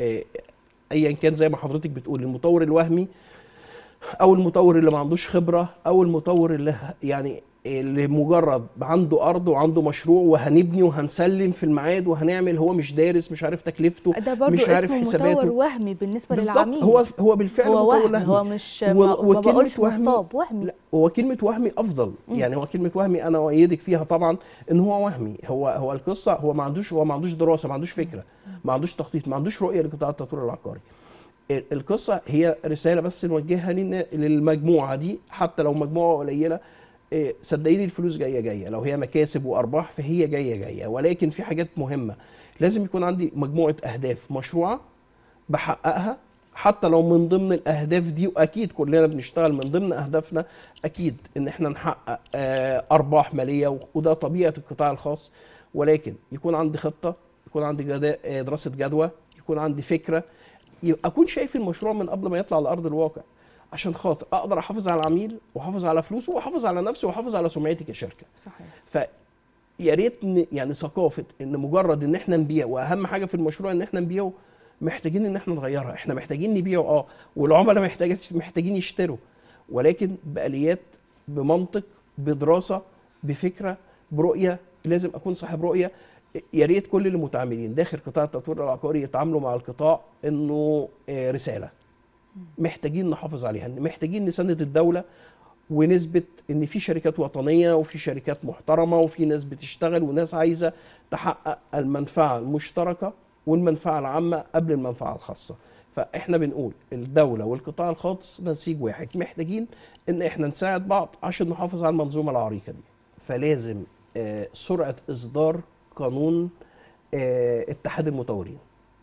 ايا كان زي ما حضرتك بتقول، المطور الوهمي او المطور اللي ما عندوش خبره، او المطور اللي يعني اللي مجرد عنده ارض وعنده مشروع وهنبني وهنسلم في الميعاد وهنعمل، هو مش دارس، مش عارف تكلفته، ده برضو مش عارف حساباته، مطور وهمي بالنسبه بالظبط. للعميل. هو هو بالفعل هو مطور وهمي، وهمي، هو مش و... ما بقولش نصاب، وهمي. لا، هو كلمه وهمي افضل. مم. يعني هو كلمه وهمي انا اؤيدك فيها طبعا، ان هو وهمي. هو هو القصه هو ما عندوش هو ما عندوش دراسه، ما عندوش فكره، ما عندوش تخطيط، ما عندوش رؤيه لقطاع التطوير العقاري. القصه هي رساله بس نوجهها للمجموعه دي، حتى لو مجموعه قليله، صدقيني الفلوس جايه جايه، لو هي مكاسب وارباح فهي جايه جايه، ولكن في حاجات مهمه لازم يكون عندي مجموعه اهداف مشروعه بحققها، حتى لو من ضمن الاهداف دي، واكيد كلنا بنشتغل من ضمن اهدافنا اكيد ان احنا نحقق ارباح ماليه، وده طبيعه القطاع الخاص، ولكن يكون عندي خطه، يكون عندي دراسه جدوى، يكون عندي فكره، اكون شايف المشروع من قبل ما يطلع على ارض الواقع، عشان خاطر اقدر احافظ على العميل واحافظ على فلوسه واحافظ على نفسي واحافظ على سمعتي كشركه. صحيح. فيا ريت يعني ثقافه ان مجرد ان احنا نبيع، واهم حاجه في المشروع ان احنا نبيعه، محتاجين ان احنا نغيرها. احنا محتاجين نبيعه اه، والعملاء محتاجين محتاجين يشتروا، ولكن باليات، بمنطق، بدراسه، بفكره، برؤيه. لازم اكون صاحب رؤيه. يا ريت كل المتعاملين داخل قطاع التطوير العقاري يتعاملوا مع القطاع انه رساله محتاجين نحافظ عليها، محتاجين نسند الدوله ونثبت ان في شركات وطنيه وفي شركات محترمه وفي ناس بتشتغل وناس عايزه تحقق المنفعه المشتركه والمنفعه العامه قبل المنفعه الخاصه. فاحنا بنقول الدوله والقطاع الخاص نسيج واحد، محتاجين ان احنا نساعد بعض عشان نحافظ على المنظومه العريقه دي. فلازم آه سرعه اصدار قانون آه اتحاد المطورين،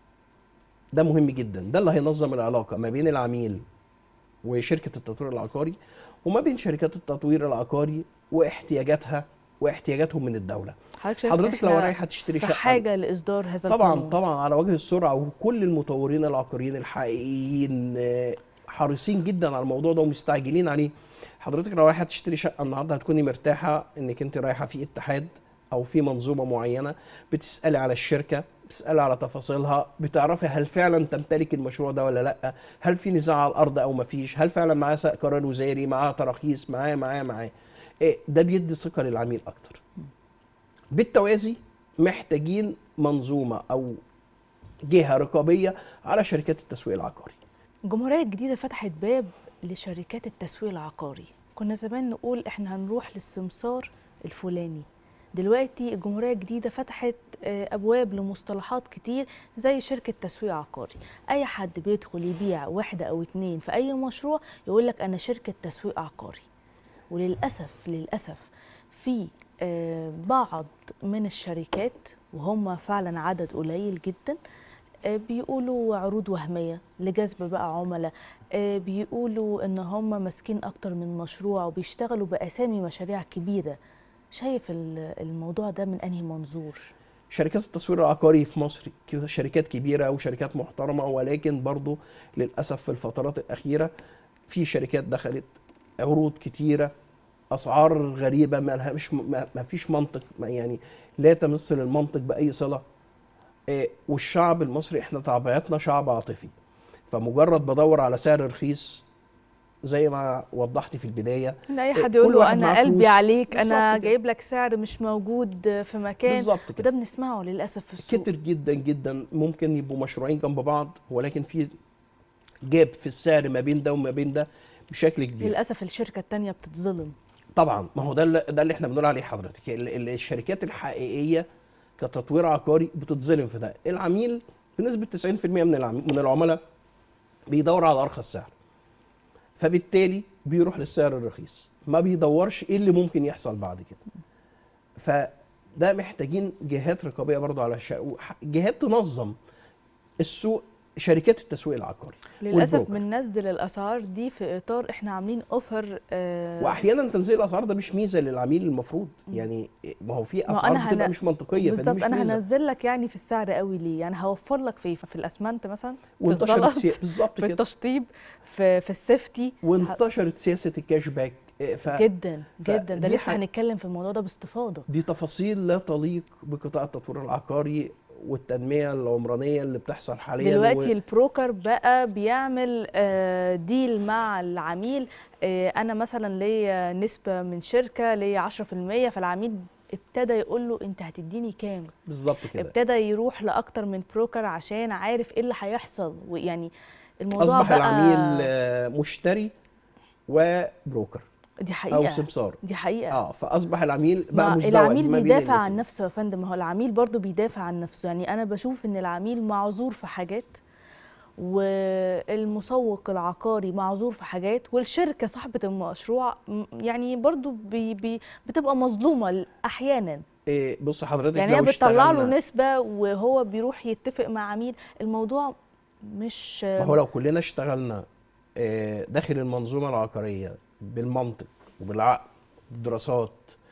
ده مهم جدا، ده اللي هينظم العلاقه ما بين العميل وشركه التطوير العقاري وما بين شركات التطوير العقاري واحتياجاتها واحتياجاتهم من الدوله. حضرتك لو رايحه تشتري شقه، حاجه لاصدار هذا طبعا القانون طبعا على وجه السرعه، وكل المطورين العقاريين الحقيقيين حريصين جدا على الموضوع ده ومستعجلين عليه. حضرتك لو رايحه تشتري شقه النهارده هتكوني مرتاحه انك انت رايحه في اتحاد او في منظومه معينه، بتسالي على الشركه، بتسالي على تفاصيلها، بتعرفي هل فعلا تمتلك المشروع ده ولا لا، هل في نزاع على الارض او ما فيش، هل فعلا معاه قرار وزاري، معاه تراخيص، معاه معاه معاه إيه، ده بيدي ثقه للعميل اكتر. بالتوازي محتاجين منظومه او جهه رقابيه على شركات التسويق العقاري. الجمهوريه الجديده فتحت باب لشركات التسويق العقاري. كنا زمان نقول احنا هنروح للسمسار الفلاني، دلوقتي الجمهورية الجديدة فتحت أبواب لمصطلحات كتير زي شركة تسويق عقاري. أي حد بيدخل يبيع واحدة أو اتنين في أي مشروع يقول لك أنا شركة تسويق عقاري. وللأسف للأسف في بعض من الشركات، وهم فعلا عدد قليل جدا، بيقولوا عروض وهمية لجذب بقى عملاء، بيقولوا إن هم ماسكين أكتر من مشروع وبيشتغلوا بأسامي مشاريع كبيرة. شايف الموضوع ده من أنهي منظور؟ شركات التسويق العقاري في مصر شركات كبيرة وشركات محترمة، ولكن برضو للأسف في الفترات الأخيرة في شركات دخلت عروض كتيرة، أسعار غريبة ما لها مش ما فيش منطق، يعني لا تمس للمنطق بأي صلة. والشعب المصري احنا طبيعتنا شعب عاطفي، فمجرد بدور على سعر رخيص زي ما وضحت في البدايه، ان اي حد كل يقول له واحد انا معاه قلبي فلوس. عليك، انا بالظبط كده. جايب لك سعر مش موجود في مكان، بالظبط وده كده. بنسمعه للاسف في السوق. كتر جدا جدا، ممكن يبقوا مشروعين جنب بعض ولكن في جاب في السعر ما بين ده وما بين ده بشكل كبير. للاسف الشركه الثانيه بتتظلم. طبعا، ما هو ده اللي ده اللي احنا بنقول عليه حضرتك، ال- ال- الشركات الحقيقيه كتطوير عقاري بتتظلم في ده. العميل بنسبه تسعين في المية من العميل من العملاء بيدور على ارخص سعر، فبالتالي بيروح للسعر الرخيص، ما بيدورش ايه اللي ممكن يحصل بعد كده. فده محتاجين جهات رقابيه برضو على شا... جهات تنظم السوق، شركات التسويق العقاري للاسف والبروكر. بننزل الاسعار دي في اطار احنا عاملين اوفر. آه واحيانا تنزيل الاسعار ده مش ميزه للعميل المفروض، يعني ما هو في ما هو اسعار أنا بتبقى هن- مش منطقيه، فدي بالظبط، مش انا ميزه. هنزل لك يعني في السعر قوي ليه؟ يعني هوفر لك في في الاسمنت مثلا، في وانتشرت الزلط، سيا... بالظبط في كده. التشطيب، في في السيفتي. وانتشرت سياسه الكاش باك. ف... جدا جدا، ده فدي لسه حاجة- هنتكلم في الموضوع ده باستفاضه. دي تفاصيل لا تليق بقطاع التطوير العقاري والتنميه العمرانيه اللي بتحصل حاليا. دلوقتي و... البروكر بقى بيعمل آه، ديل مع العميل. آه، انا مثلا ليا نسبه من شركه ليا عشرة في المية، فالعميل ابتدى يقول له انت هتديني كام. بالظبط كده. ابتدى يروح لاكتر من بروكر عشان عارف ايه اللي هيحصل، ويعني الموضوع اصبح بقى العميل آه، مشتري وبروكر دي او حقيقه، سمسار. دي حقيقه. اه فاصبح العميل بقى ما مزدوج العميل ما بين بيدافع عن الاتنين. نفسه يا فندم، ما هو العميل برضو بيدافع عن نفسه. يعني انا بشوف ان العميل معذور في حاجات، والمسوق العقاري معذور في حاجات، والشركه صاحبه المشروع م- يعني برضو بي بي بتبقى مظلومه احيانا. إيه بص حضرتك، يعني هي لو بتطلع له اشتغلنا، نسبه وهو بيروح يتفق مع عميل، الموضوع مش ما هو لو كلنا اشتغلنا آه، داخل المنظومه العقاريه بالمنطق وبالعقل بدراسات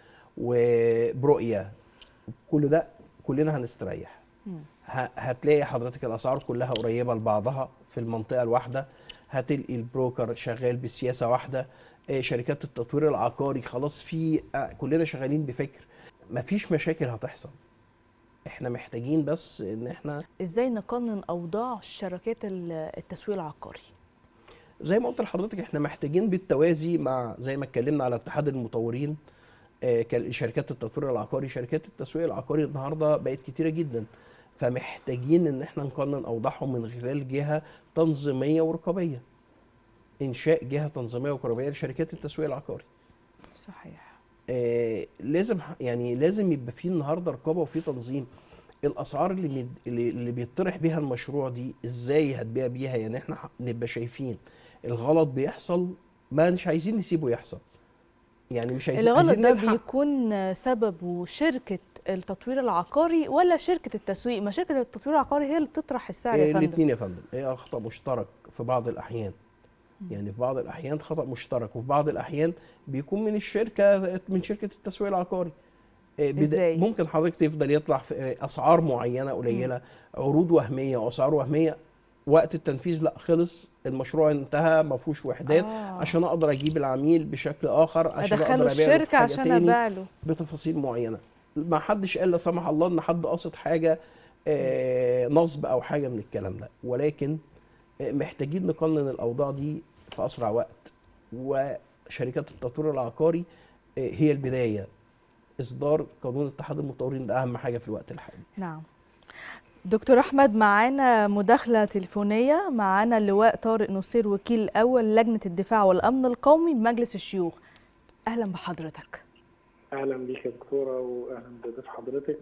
وبرؤيه، كل ده كلنا هنستريح. ه- هتلاقي حضرتك الاسعار كلها قريبه لبعضها في المنطقه الواحده، هتلاقي البروكر شغال بسياسه واحده، آه، شركات التطوير العقاري خلاص في آه، كلنا شغالين بفكر، مفيش مشاكل هتحصل. احنا محتاجين بس ان احنا ازاي نقنن اوضاع شركات ال- التسويق العقاري. زي ما قلت لحضرتك، احنا محتاجين بالتوازي مع زي ما اتكلمنا على اتحاد المطورين، آه، كان شركات التطوير العقاري، شركات التسويق العقاري النهارده بقت كتيره جدا، فمحتاجين ان احنا نقنن اوضاعهم من خلال جهه تنظيميه ورقابيه. انشاء جهه تنظيميه ورقابيه لشركات التسويق العقاري. صحيح. آه لازم ح- يعني لازم يبقى فيه النهارده رقابه وفيه تنظيم. الاسعار اللي مد... اللي اللي بيطرح بيها المشروع دي ازاي هتبيع بيها؟ يعني احنا ح- نبقى شايفين الغلط بيحصل، ما مش عايزين نسيبه يحصل، يعني مش عايزين الغلط عايزين ده نلحق. بيكون سببه شركة التطوير العقاري ولا شركة التسويق؟ ما شركة التطوير العقاري هي اللي بتطرح السعر يا فندم. الاثنين يا فندم، هي خطأ مشترك في بعض الأحيان. يعني في بعض الأحيان خطأ مشترك، وفي بعض الأحيان بيكون من الشركة من شركة التسويق العقاري. آه، بد- إزاي؟ ممكن حضرتك تفضل يطلع في آه، أسعار معينة قليلة، عروض وهمية وأسعار وهمية، وقت التنفيذ لا خلص المشروع انتهى ما فيهوش وحدات، آه. عشان اقدر اجيب العميل بشكل اخر، عشان ادخله اقدر ابيع له في الشركة حاجه عشان تاني ابيع له. بتفاصيل معينه. ما حدش قال لا سمح الله ان حد قاصد حاجه آه، نصب او حاجه من الكلام ده، ولكن آه، محتاجين نقنن الاوضاع دي في اسرع وقت. وشركات التطوير العقاري آه، هي البدايه. اصدار قانون اتحاد المطورين ده اهم حاجه في الوقت الحالي. نعم. دكتور أحمد، معانا مداخلة تليفونية، معانا اللواء طارق نصير وكيل الأول لجنة الدفاع والأمن القومي بمجلس الشيوخ. أهلا بحضرتك. اهلا بيك يا دكتوره، واهلا بضيف حضرتك،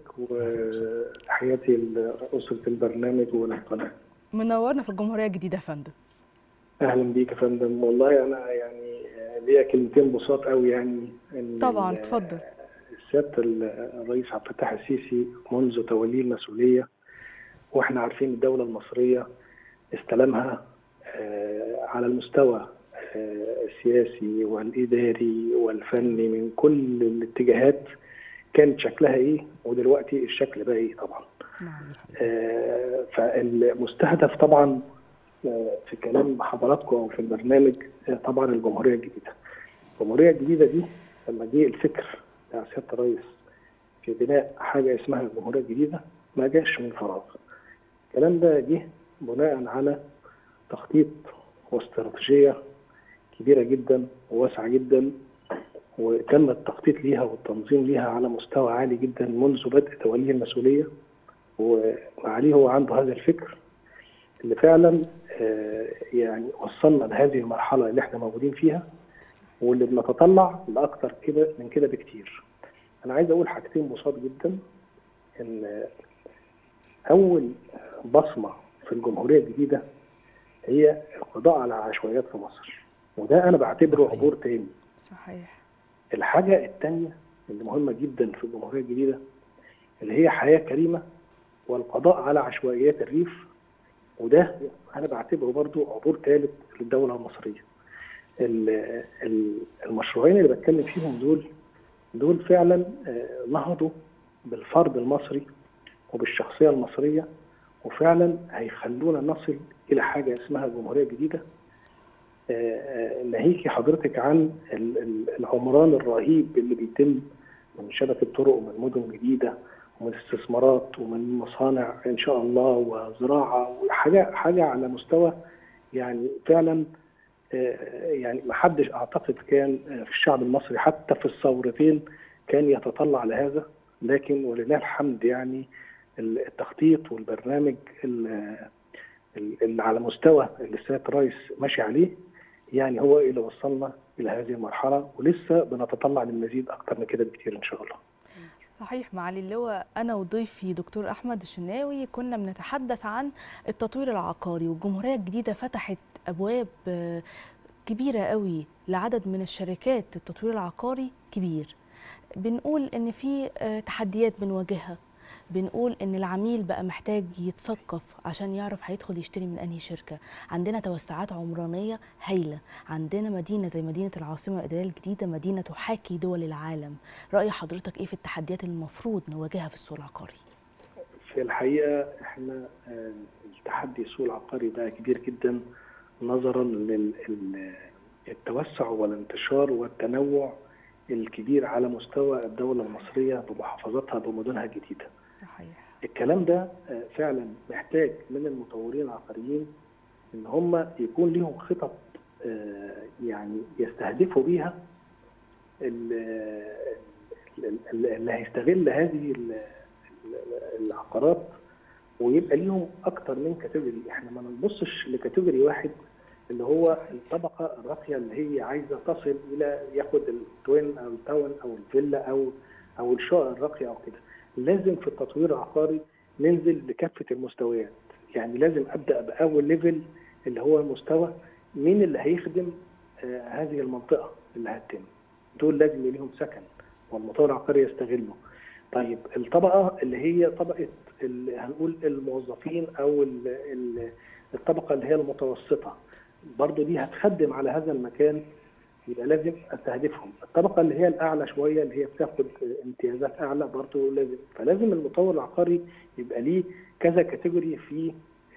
وتحياتي لاسره البرنامج والقناه. منورنا في الجمهورية الجديدة يا فندم. اهلا بيك يا فندم. والله انا يعني ليا كلمتين بساط قوي، يعني ان طبعا اتفضل. سياده الرئيس عبد الفتاح السيسي منذ توليه المسؤوليه، واحنا عارفين الدوله المصريه استلمها على المستوى السياسي والإداري والفني من كل الاتجاهات، كانت شكلها إيه ودلوقتي الشكل بقى إيه طبعا. نعم. آه فالمستهدف طبعا آه في كلام حضراتكم أو في البرنامج آه طبعا الجمهورية الجديدة. الجمهورية الجديدة دي لما جه الفكر بتاع سيادة الرئيس في بناء حاجة اسمها الجمهورية الجديدة ما جاش من فراغ. الكلام ده جه بناء على تخطيط واستراتيجية كبيره جدا وواسعه جدا، وتم التخطيط ليها والتنظيم ليها على مستوى عالي جدا منذ بدء توليه المسؤوليه. وعليه هو عنده هذا الفكر اللي فعلا يعني وصلنا لهذه المرحله اللي احنا موجودين فيها، واللي بنتطلع لاكثر كده من كده بكتير. انا عايز اقول حاجتين بساط جدا. ان اول بصمه في الجمهوريه الجديده هي القضاء على العشوائيات في مصر، وده انا بعتبره عبور تاني. صحيح. الحاجه الثانيه اللي مهمه جدا في الجمهوريه الجديده اللي هي حياه كريمه والقضاء على عشوائيات الريف، وده انا بعتبره برضو عبور ثالث للدوله المصريه. المشروعين اللي بتكلم فيهم دول دول فعلا نهضوا بالفرد المصري وبالشخصيه المصريه، وفعلا هيخلونا نصل الى حاجه اسمها الجمهوريه الجديده. ناهيكي حضرتك عن العمران الرهيب اللي بيتم من شبكه طرق ومن مدن جديده ومن استثمارات ومن مصانع ان شاء الله وزراعه وحاجه حاجه على مستوى يعني فعلا يعني ما حدش اعتقد كان في الشعب المصري حتى في الثورتين كان يتطلع لهذا، لكن ولله الحمد يعني التخطيط والبرنامج اللي على مستوى اللي السيد الرئيس ماشي عليه يعني هو اللي وصلنا الى هذه المرحله، ولسه بنتطلع للمزيد اكتر من كده بكتير ان شاء الله. صحيح معالي اللواء، أنا وضيفي دكتور أحمد الشناوي كنا بنتحدث عن التطوير العقاري، والجمهورية الجديدة فتحت أبواب كبيرة قوي لعدد من الشركات. التطوير العقاري كبير، بنقول إن في تحديات بنواجهها، بنقول إن العميل بقى محتاج يتثقف عشان يعرف هيدخل يشتري من أنهي شركة. عندنا توسعات عمرانية هايلة، عندنا مدينة زي مدينة العاصمة الإدارية الجديدة، مدينة تحاكي دول العالم. رأي حضرتك إيه في التحديات اللي المفروض نواجهها في السوق العقاري؟ في الحقيقة إحنا التحدي السوق العقاري ده كبير جدا نظرا للتوسع والانتشار والتنوع الكبير على مستوى الدولة المصرية بمحافظاتها بمدنها الجديدة. صحيح. الكلام ده فعلا محتاج من المطورين العقاريين ان هم يكون لهم خطط يعني يستهدفوا بيها اللي هيستغل هذه العقارات، ويبقى ليهم اكتر من كاتيجوري. احنا ما نبصش لكاتيجوري واحد اللي هو الطبقه الراقيه اللي هي عايزه تصل الى ياخد التوين او التاون او الفيلا او او الشقه الراقيه او كده. لازم في التطوير العقاري ننزل لكافه المستويات، يعني لازم ابدا باول ليفل اللي هو مستوى مين اللي هيخدم آه هذه المنطقه اللي هتتم. دول لازم ليهم سكن والمطور العقاري يستغله. طيب الطبقه اللي هي طبقه اللي هنقول الموظفين او ال ال الطبقه اللي هي المتوسطه، برضو دي هتخدم على هذا المكان، يبقى لازم استهدفهم. الطبقه اللي هي الاعلى شويه اللي هي بتاخد امتيازات اعلى برضو لازم، فلازم المطور العقاري يبقى ليه كذا كاتيجوري في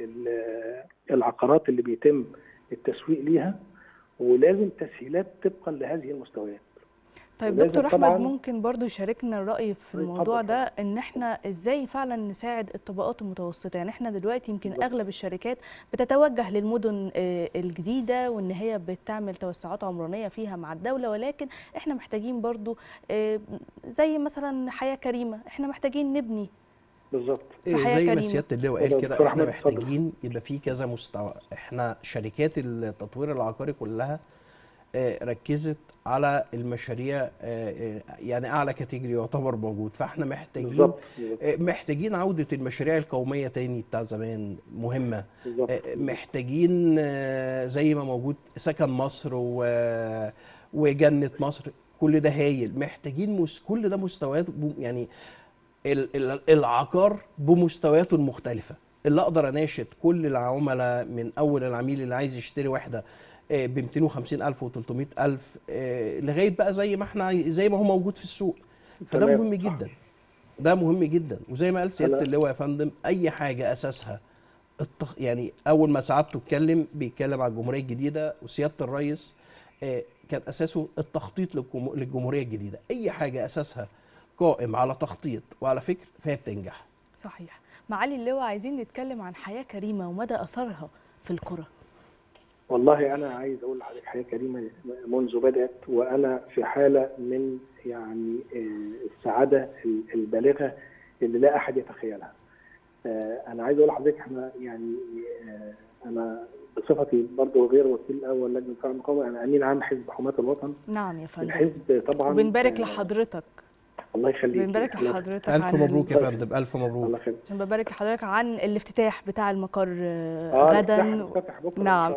العقارات اللي بيتم التسويق ليها، ولازم تسهيلات طبقا لهذه المستويات. طيب دكتور احمد، ممكن برضو يشاركنا الراي في الموضوع ده، ان احنا ازاي فعلا نساعد الطبقات المتوسطه؟ يعني احنا دلوقتي يمكن اغلب الشركات بتتوجه للمدن الجديده وان هي بتعمل توسعات عمرانيه فيها مع الدوله، ولكن احنا محتاجين برضو زي مثلا حياه كريمه، احنا محتاجين نبني بالظبط زي ما سياده اللواء قال كده. احنا محتاجين يبقى في كذا مستوى. احنا شركات التطوير العقاري كلها ركزت على المشاريع يعني اعلى كاتيجوري يعتبر موجود، فاحنا محتاجين بالزبط. محتاجين عوده المشاريع القوميه تاني بتاع زمان، مهمه بالزبط. محتاجين زي ما موجود سكن مصر وجنه مصر، كل ده هايل. محتاجين مس... كل ده مستويات يعني العقار بمستوياته المختلفه، اللي اقدر اناشد كل العملاء من اول العميل اللي عايز يشتري وحده ب مئتين وخمسين ألف وثلاثمئة ألف لغايه بقى زي ما احنا زي ما هو موجود في السوق. فده مهم جدا، ده مهم جدا. وزي ما قال سياده اللواء يا فندم، اي حاجه اساسها التخ... يعني اول ما سعادته اتكلم بيتكلم على الجمهوريه الجديده، وسياده الرئيس كان اساسه التخطيط للجمهوريه الجديده. اي حاجه اساسها قائم على تخطيط وعلى فكر فهي بتنجح. صحيح. معالي اللواء، عايزين نتكلم عن حياه كريمه ومدى اثرها في القرى. والله انا عايز اقول لحضرتك حياه كريمه منذ بدات وانا في حاله من يعني السعاده البالغه اللي لا احد يتخيلها. انا عايز اقول لحضرتك احنا يعني انا بصفتي برضه غير وكيل اول لجنه دفاع المقاومه، انا امين عام حزب حماة الوطن. نعم يا فندم. الحزب طبعا وبنبارك لحضرتك. الله يخليك. بنبارك لحضرتك. الف مبروك يا فندم، الف مبروك. الله يخليك. عشان ببارك لحضرتك عن الافتتاح بتاع المقر آه غدا. بكرة نعم.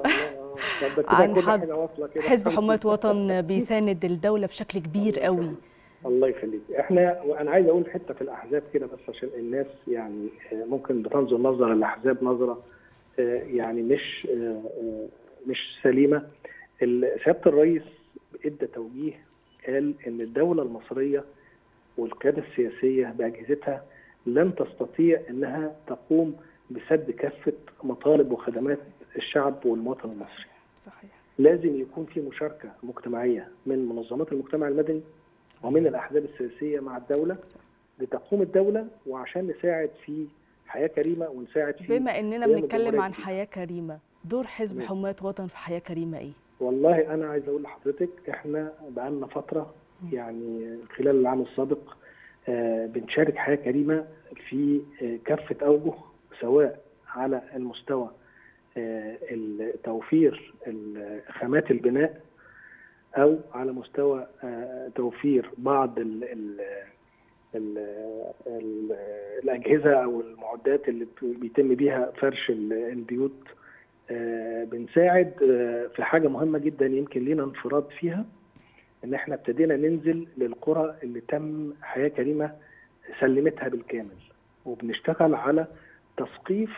عن حزب حماة وطن بيساند الدوله بشكل كبير قوي. الله يخليك. احنا وانا عايز اقول حته في الاحزاب كده بس عشان الناس يعني ممكن بتنظر نظره الاحزاب نظره يعني مش مش سليمه. سياده الرئيس ادى توجيه قال ان الدوله المصريه والقياده السياسيه باجهزتها لن تستطيع انها تقوم بسد كافه مطالب وخدمات الشعب والمواطن المصري. صحيح. لازم يكون في مشاركه مجتمعيه من منظمات المجتمع المدني ومن الاحزاب السياسيه مع الدوله لتقوم الدوله وعشان نساعد في حياه كريمه ونساعد في. بما اننا بنتكلم عن حياه كريمه، دور حزب حماة وطن في حياه كريمه ايه؟ والله انا عايز اقول لحضرتك احنا بقالنا فتره يعني خلال العام السابق آه بنشارك حياه كريمه في آه كافه اوجه، سواء على المستوى آه توفير خامات البناء او على مستوى آه توفير بعض ال ال ال ال الاجهزه او المعدات اللي بيتم بيها فرش البيوت. آه بنساعد آه في حاجه مهمه جدا يمكن لينا انفراد فيها، ان احنا ابتدينا ننزل للقرى اللي تم حياه كريمه سلمتها بالكامل، وبنشتغل على تثقيف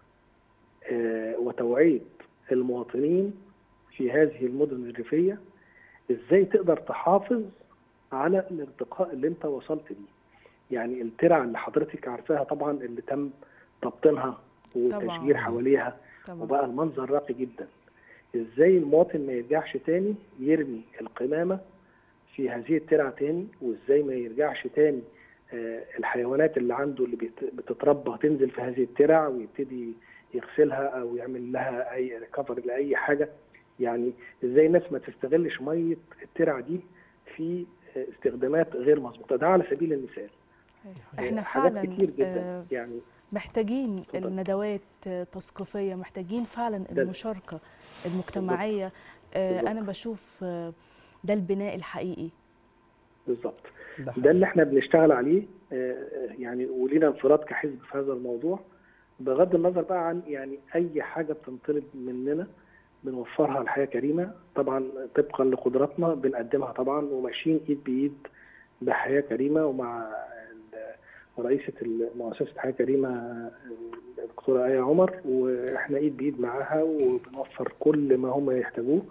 آه وتوعيه المواطنين في هذه المدن الريفيه ازاي تقدر تحافظ على الارتقاء اللي انت وصلت ليه. يعني الترع اللي حضرتك عارفاها طبعا اللي تم تبطينها وتشجير حواليها طبعا. وبقى المنظر راقي جدا. ازاي المواطن ما يرجعش تاني يرمي القمامه في هذه الترع تاني، وازاي ما يرجعش تاني آه الحيوانات اللي عنده اللي بتتربى تنزل في هذه الترع ويبتدي يغسلها او يعمل لها اي ريكفري لاي حاجه. يعني ازاي الناس ما تستغلش ميه الترع دي في استخدامات غير مظبوطه. ده على سبيل المثال. احنا فعلا كتير جدا يعني محتاجين الندوات تثقيفيه، محتاجين فعلا المشاركه المجتمعيه. بالضبط. انا بشوف ده البناء الحقيقي. بالظبط. ده اللي احنا بنشتغل عليه يعني، ولينا انفراد كحزب في هذا الموضوع، بغض النظر بقى عن يعني اي حاجه بتنطلب مننا بنوفرها الحياه كريمه طبعا طبقا لقدراتنا بنقدمها طبعا، وماشيين ايد بايد بحياه كريمه ومع رئيسه مؤسسه حياه كريمه الدكتوره آية عمر، واحنا ايد بايد معاها وبنوفر كل ما هم يحتاجوه،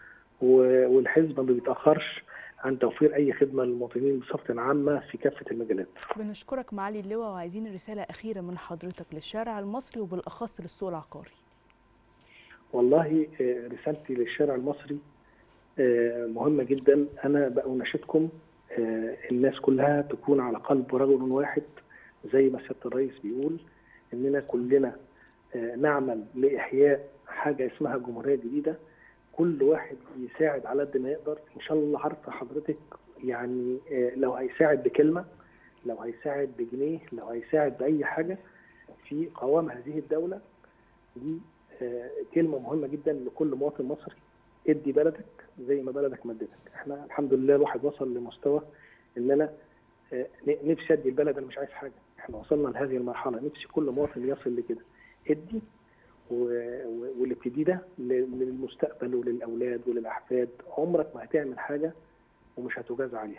والحزب ما بيتاخرش عن توفير اي خدمه للمواطنين بصفه عامه في كافه المجالات. بنشكرك معالي اللواء، وعايزين رساله اخيره من حضرتك للشارع المصري وبالاخص للسوق العقاري. والله رسالتي للشارع المصري مهمه جدا. انا بأناشدكم الناس كلها تكون على قلب رجل واحد زي ما سياده الرئيس بيقول، اننا كلنا نعمل لاحياء حاجه اسمها جمهوريه جديده. كل واحد يساعد على قد ما يقدر. ان شاء الله عارفه حضرتك يعني لو هيساعد بكلمه، لو هيساعد بجنيه، لو هيساعد باي حاجه في قوام هذه الدوله دي كلمه مهمه جدا لكل مواطن مصري. ادي بلدك زي ما بلدك مدتك. احنا الحمد لله الواحد وصل لمستوى ان انا نفسي ادي البلد، انا مش عايز حاجه. احنا وصلنا لهذه المرحله، نفسي كل مواطن يصل لكده. ادي والابتدي ده للمستقبل وللاولاد وللاحفاد. عمرك ما هتعمل حاجه ومش هتجازى عليها.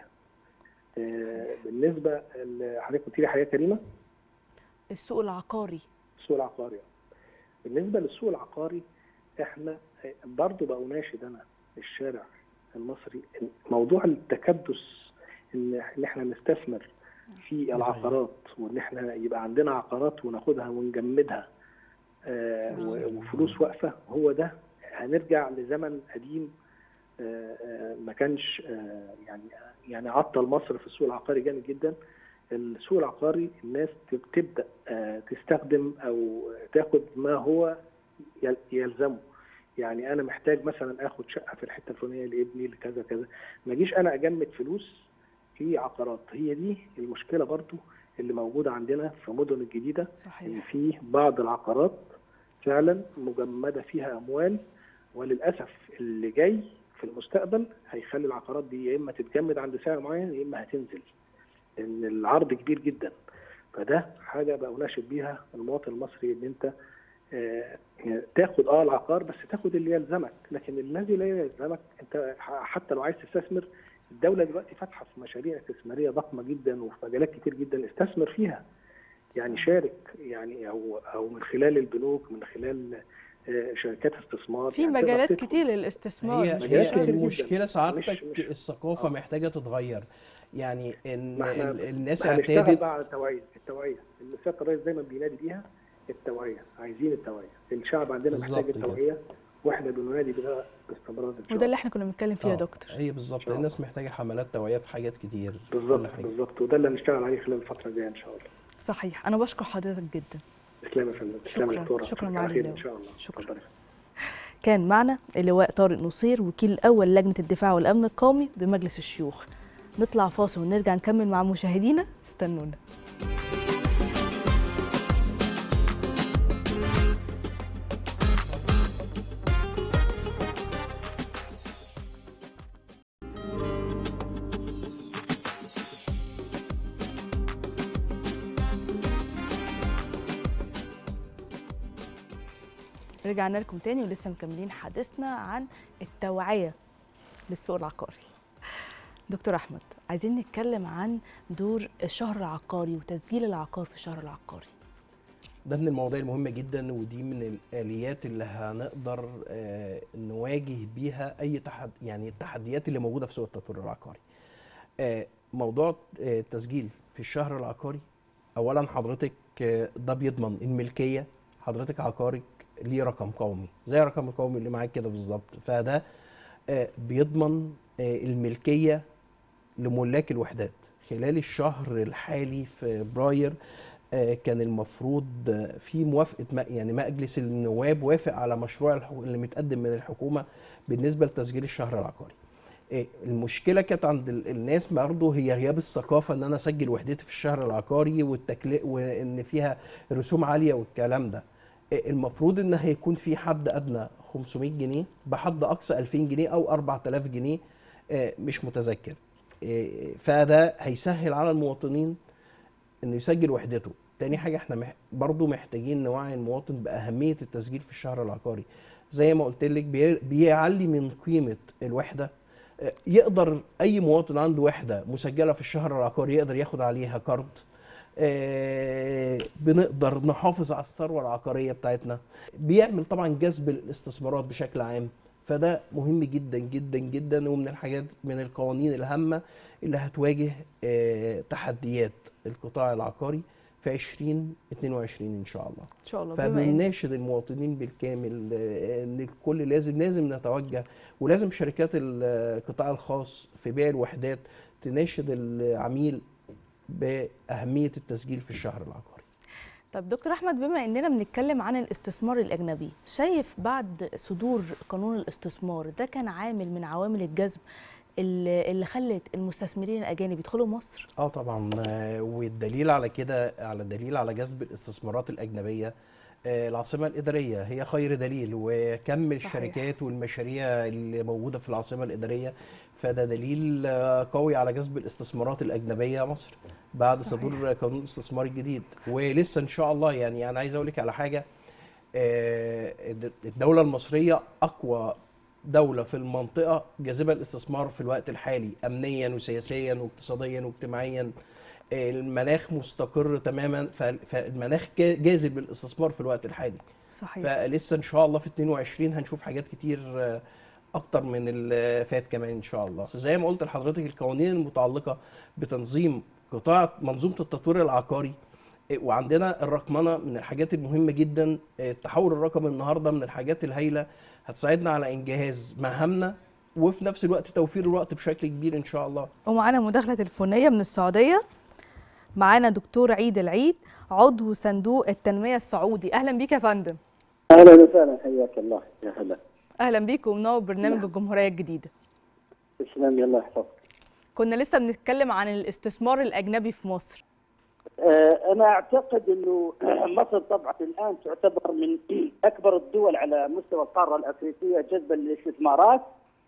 بالنسبه لحضرتك قلت لي حياه كريمه، السوق العقاري. السوق العقاري بالنسبه للسوق العقاري احنا برضه بأناشد انا الشارع المصري موضوع التكدس، ان احنا نستثمر في العقارات وان احنا يبقى عندنا عقارات وناخدها ونجمدها آه وفلوس واقفه. هو ده هنرجع لزمن قديم آه آه ما كانش آه يعني يعني عطل مصر في السوق العقاري جامد جدا. السوق العقاري الناس تبدا آه تستخدم او تاخد ما هو يلزمه. يعني انا محتاج مثلا اخد شقه في الحته الفلانيه لابني لكذا كذا، ما اجيش انا اجمد فلوس في عقارات. هي دي المشكله برضو اللي موجوده عندنا في المدن الجديده. صحيح. ان في بعض العقارات فعلا مجمده فيها اموال، وللاسف اللي جاي في المستقبل هيخلي العقارات دي يا اما تتجمد عند سعر معين يا اما هتنزل، لان العرض كبير جدا. فده حاجه بناشد بيها المواطن المصري، ان انت آه تاخد اه العقار، بس تاخد اللي يلزمك. لكن الذي لا يلزمك انت حتى لو عايز تستثمر، الدوله دلوقتي فاتحه في مشاريع استثماريه ضخمه جدا وفي مجالات كتير جدا، استثمر فيها. يعني شارك، يعني او او من خلال البنوك، من خلال آه شركات استثمار، في يعني مجالات كتير للاستثمار. هي, مجالات هي كتير المشكله جداً. سعادتك مش مش الثقافه آه. محتاجه تتغير. يعني ان ما احنا ال- الناس ما هنشتغل اعتادت. بقى على التوعيه، التوعيه اللي سياده الرئيس دايما بينادي بيها، التوعيه. عايزين التوعيه، الشعب عندنا بالظبط محتاج كده. التوعيه، واحنا بننادي بها باستمرار ان شاء وده الله. اللي احنا كنا بنتكلم فيه يا آه، دكتور. هي بالظبط الناس محتاجه حملات توعيه في حاجات كتير. في كل بالظبط حاجة. بالظبط، وده اللي هنشتغل عليه خلال الفتره الجايه ان شاء الله. صحيح. انا بشكر حضرتك جدا. تسلم يا فندم، تسلم يا شكرا دكتوره. شكرا على معالي خير اللواء. ان شاء الله. شكرا. اتفضلي. كان معنا اللواء طارق نصير، وكيل الاول لجنه الدفاع والامن القومي بمجلس الشيوخ. نطلع فاصل ونرجع نكمل مع مشاهدينا، استنونا. رجعنا لكم تاني ولسه مكملين حديثنا عن التوعية للسوق العقاري. دكتور أحمد، عايزين نتكلم عن دور الشهر العقاري وتسجيل العقار في الشهر العقاري. ده من المواضيع المهمة جدا، ودي من الآليات اللي هنقدر آه نواجه بيها أي تحد يعني التحديات اللي موجودة في سوق التطوير العقاري. آه موضوع آه التسجيل في الشهر العقاري، أولا حضرتك آه ده بيضمن الملكية. حضرتك عقارك ليه رقم قومي زي الرقم القومي اللي معاك كده بالظبط، فده آه بيضمن آه الملكية لملاك الوحدات. خلال الشهر الحالي في فبراير آه كان المفروض آه في موافقه يعني مجلس النواب وافق على مشروع اللي متقدم من الحكومه بالنسبه لتسجيل الشهر العقاري. آه المشكله كانت عند الناس برضه هي غياب الثقافه ان انا اسجل وحدتي في الشهر العقاري والتكلفه وان فيها رسوم عاليه والكلام ده. آه المفروض ان هيكون في حد ادنى خمسمائة جنيه بحد اقصى ألفين جنيه او أربعة آلاف جنيه، آه مش متذكر. آه فده هيسهل على المواطنين انه يسجل وحدته. تاني حاجه احنا مح برضو محتاجين نوعي المواطن باهميه التسجيل في الشهر العقاري. زي ما قلت لك بيعلي من قيمه الوحده. يقدر اي مواطن عنده وحده مسجله في الشهر العقاري يقدر ياخد عليها كارد. آه بنقدر نحافظ على الثروه العقاريه بتاعتنا. بيعمل طبعا جذب الاستثمارات بشكل عام، فده مهم جدا جدا جدا، ومن الحاجات من القوانين الهامه اللي هتواجه آه تحديات القطاع العقاري في ألفين واثنين وعشرين ان شاء الله. ان شاء الله. فبنناشد المواطنين بالكامل آه ان الكل لازم لازم نتوجه، ولازم شركات القطاع الخاص في بيع الوحدات تناشد العميل باهميه التسجيل في الشهر العقاري. طب دكتور احمد، بما اننا بنتكلم عن الاستثمار الاجنبي، شايف بعد صدور قانون الاستثمار ده كان عامل من عوامل الجذب اللي, اللي خلت المستثمرين الاجانب يدخلوا مصر؟ اه طبعا، والدليل على كده على دليل على جذب الاستثمارات الاجنبيه العاصمه الاداريه هي خير دليل، وكم الشركات والمشاريع اللي موجوده في العاصمه الاداريه، فده دليل قوي على جذب الاستثمارات الاجنبيه مصر بعد صحيح. صدور قانون الاستثمار الجديد. ولسه ان شاء الله، يعني انا عايز اقول لك على حاجه، الدوله المصريه اقوى دوله في المنطقه جاذبه الاستثمار في الوقت الحالي، امنيا وسياسيا واقتصاديا واجتماعيا. المناخ مستقر تماما، فالمناخ جاذب للاستثمار في الوقت الحالي. صحيح. فلسه ان شاء الله في اثنين وعشرين هنشوف حاجات كتير اكتر من اللي فات كمان ان شاء الله. زي ما قلت لحضرتك، القوانين المتعلقه بتنظيم قطاع منظومه التطوير العقاري، وعندنا الرقمنه من الحاجات المهمه جدا. التحول الرقمي النهارده من الحاجات الهائله هتساعدنا على انجاز مهامنا، وفي نفس الوقت توفير الوقت بشكل كبير ان شاء الله. ومعانا مداخله تليفونيه من السعوديه. معانا دكتور عيد العيد، عضو صندوق التنميه السعودي. اهلا بيك يا فندم. اهلا وسهلا، حياك الله. يا هلا. اهلا بيكم ومنور برنامج الجمهوريه الجديده. تسلم، يلا يحفظك. كنا لسه بنتكلم عن الاستثمار الاجنبي في مصر. انا اعتقد انه مصر طبعا الان تعتبر من اكبر الدول على مستوى القاره الافريقيه جذبا للاستثمارات.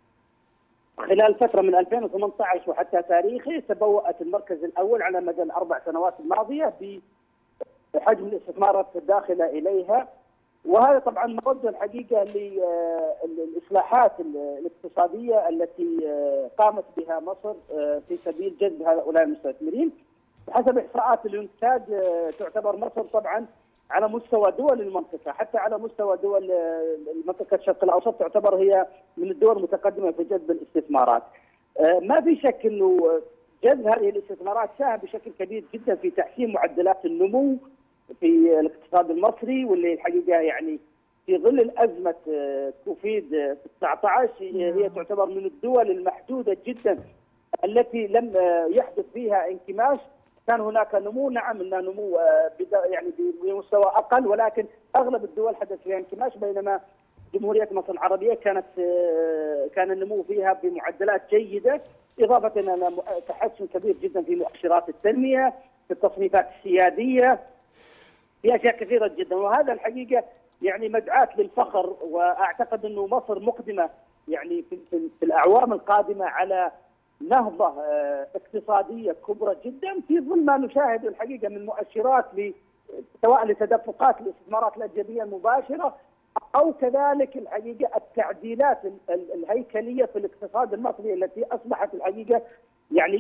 خلال فتره من ألفين وثمانية عشر وحتى تاريخه تبوأت المركز الاول على مدى الاربع سنوات الماضيه بحجم الاستثمارات الداخله اليها، وهذا طبعا مرجع الحقيقه للاصلاحات الاقتصاديه التي قامت بها مصر في سبيل جذب هؤلاء المستثمرين. بحسب احصاءات الانتاج تعتبر مصر طبعا على مستوى دول المنطقه، حتى على مستوى دول المنطقه الشرق الاوسط تعتبر هي من الدول المتقدمه في جذب الاستثمارات. ما في شك انه جذب هذه الاستثمارات ساهم بشكل كبير جدا في تحسين معدلات النمو في الاقتصاد المصري، واللي الحقيقه يعني في ظل الازمه كوفيد تسعة عشر هي تعتبر من الدول المحدوده جدا التي لم يحدث فيها انكماش. كان هناك نمو، نعم ان نمو يعني بمستوى اقل، ولكن اغلب الدول حدث فيها انكماش، بينما جمهوريه مصر العربيه كانت كان النمو فيها بمعدلات جيده، اضافه الى تحسن كبير جدا في مؤشرات التنميه، في التصنيفات السياديه، في اشياء كثيره جدا، وهذا الحقيقه يعني مدعاة للفخر. واعتقد انه مصر مقدمه يعني في, في, في الاعوام القادمه على نهضه اقتصاديه كبرى جدا، في ظل ما نشاهد الحقيقه من مؤشرات سواء لتدفقات الاستثمارات الاجنبيه المباشره او كذلك الحقيقه التعديلات الهيكليه في الاقتصاد المصري التي اصبحت الحقيقه يعني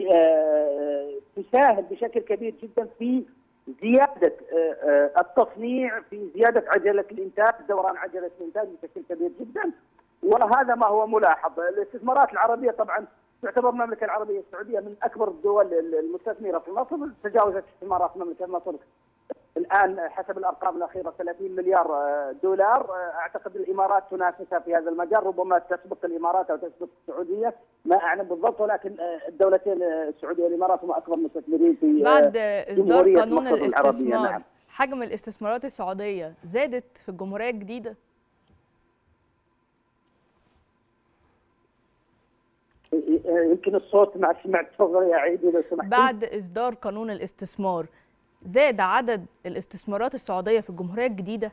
تساهم بشكل كبير جدا في زياده التصنيع، في زياده عجله الانتاج، دوران عجله الانتاج بشكل كبير جدا، وهذا ما هو ملاحظ. الاستثمارات العربيه طبعا تعتبر المملكه العربيه السعوديه من اكبر الدول المستثمره في مصر، تجاوزت استثمارات مملكه مصر الان حسب الارقام الاخيره ثلاثين مليار دولار. اعتقد الامارات تنافسها في هذا المجال، ربما تسبق الامارات او تسبق السعوديه، ما اعلم بالضبط، ولكن الدولتين السعوديه والامارات هم اكبر مستثمرين في بعد اصدار قانون الاستثمار. نعم. حجم الاستثمارات السعوديه زادت في الجمهوريه الجديده؟ يمكن الصوت ما سمعت، تفضلي اعيدي لو سمحتي. بعد اصدار قانون الاستثمار زاد عدد الاستثمارات السعوديه في الجمهوريه الجديده؟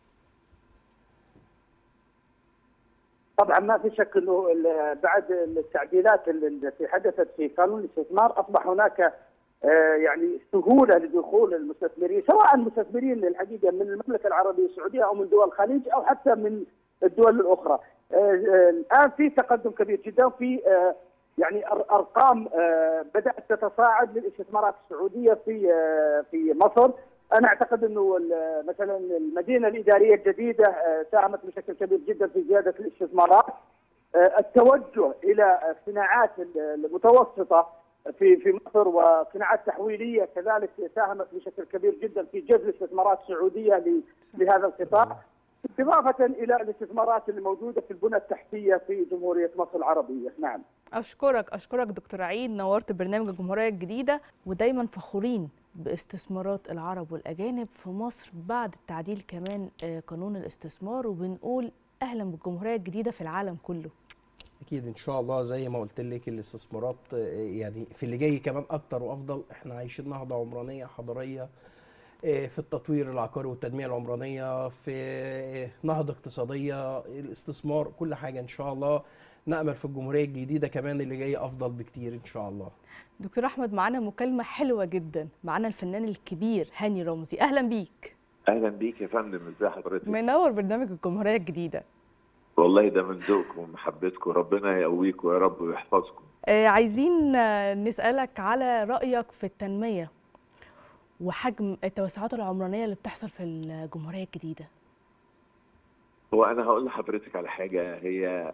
طبعا ما في شك انه بعد التعديلات التي حدثت في قانون الاستثمار اصبح هناك يعني سهوله لدخول المستثمرين، سواء المستثمرين الحقيقه من المملكه العربيه السعوديه او من دول الخليج او حتى من الدول الاخرى. الان في تقدم كبير جدا في يعني ارقام بدات تتصاعد للاستثمارات السعوديه في في مصر. انا اعتقد انه مثلا المدينه الاداريه الجديده ساهمت بشكل كبير جدا في زياده الاستثمارات. التوجه الى الصناعات المتوسطه في في مصر وصناعات تحويليه كذلك ساهمت بشكل كبير جدا في جذب استثمارات سعوديه لهذا القطاع، إضافة إلى الاستثمارات اللي موجودة في البنى التحتية في جمهورية مصر العربية. نعم. أشكرك أشكرك دكتور عيد، نورت برنامج الجمهورية الجديدة، ودايما فخورين باستثمارات العرب والأجانب في مصر بعد التعديل كمان قانون الاستثمار، وبنقول أهلا بالجمهورية الجديدة في العالم كله. أكيد إن شاء الله زي ما قلت لك الاستثمارات يعني في اللي جاي كمان أكتر وأفضل. إحنا عايشين نهضة عمرانية حضارية في التطوير العقاري والتنمية العمرانية، في نهضة اقتصادية، الاستثمار، كل حاجة إن شاء الله. نأمل في الجمهورية الجديدة كمان اللي جاي أفضل بكتير إن شاء الله. دكتور أحمد، معانا مكالمة حلوة جدا، معانا الفنان الكبير هاني رمزي. أهلا بيك. أهلا بيك يا فندم، إزي حضرتك؟ منور برنامج الجمهورية الجديدة. والله ده من ذوقكم ومحبتكم، ربنا يقويكم يا رب ويحفظكم. آه عايزين نسألك على رأيك في التنمية وحجم التوسعات العمرانية اللي بتحصل في الجمهورية الجديدة. هو أنا هقول لحضرتك على حاجة، هي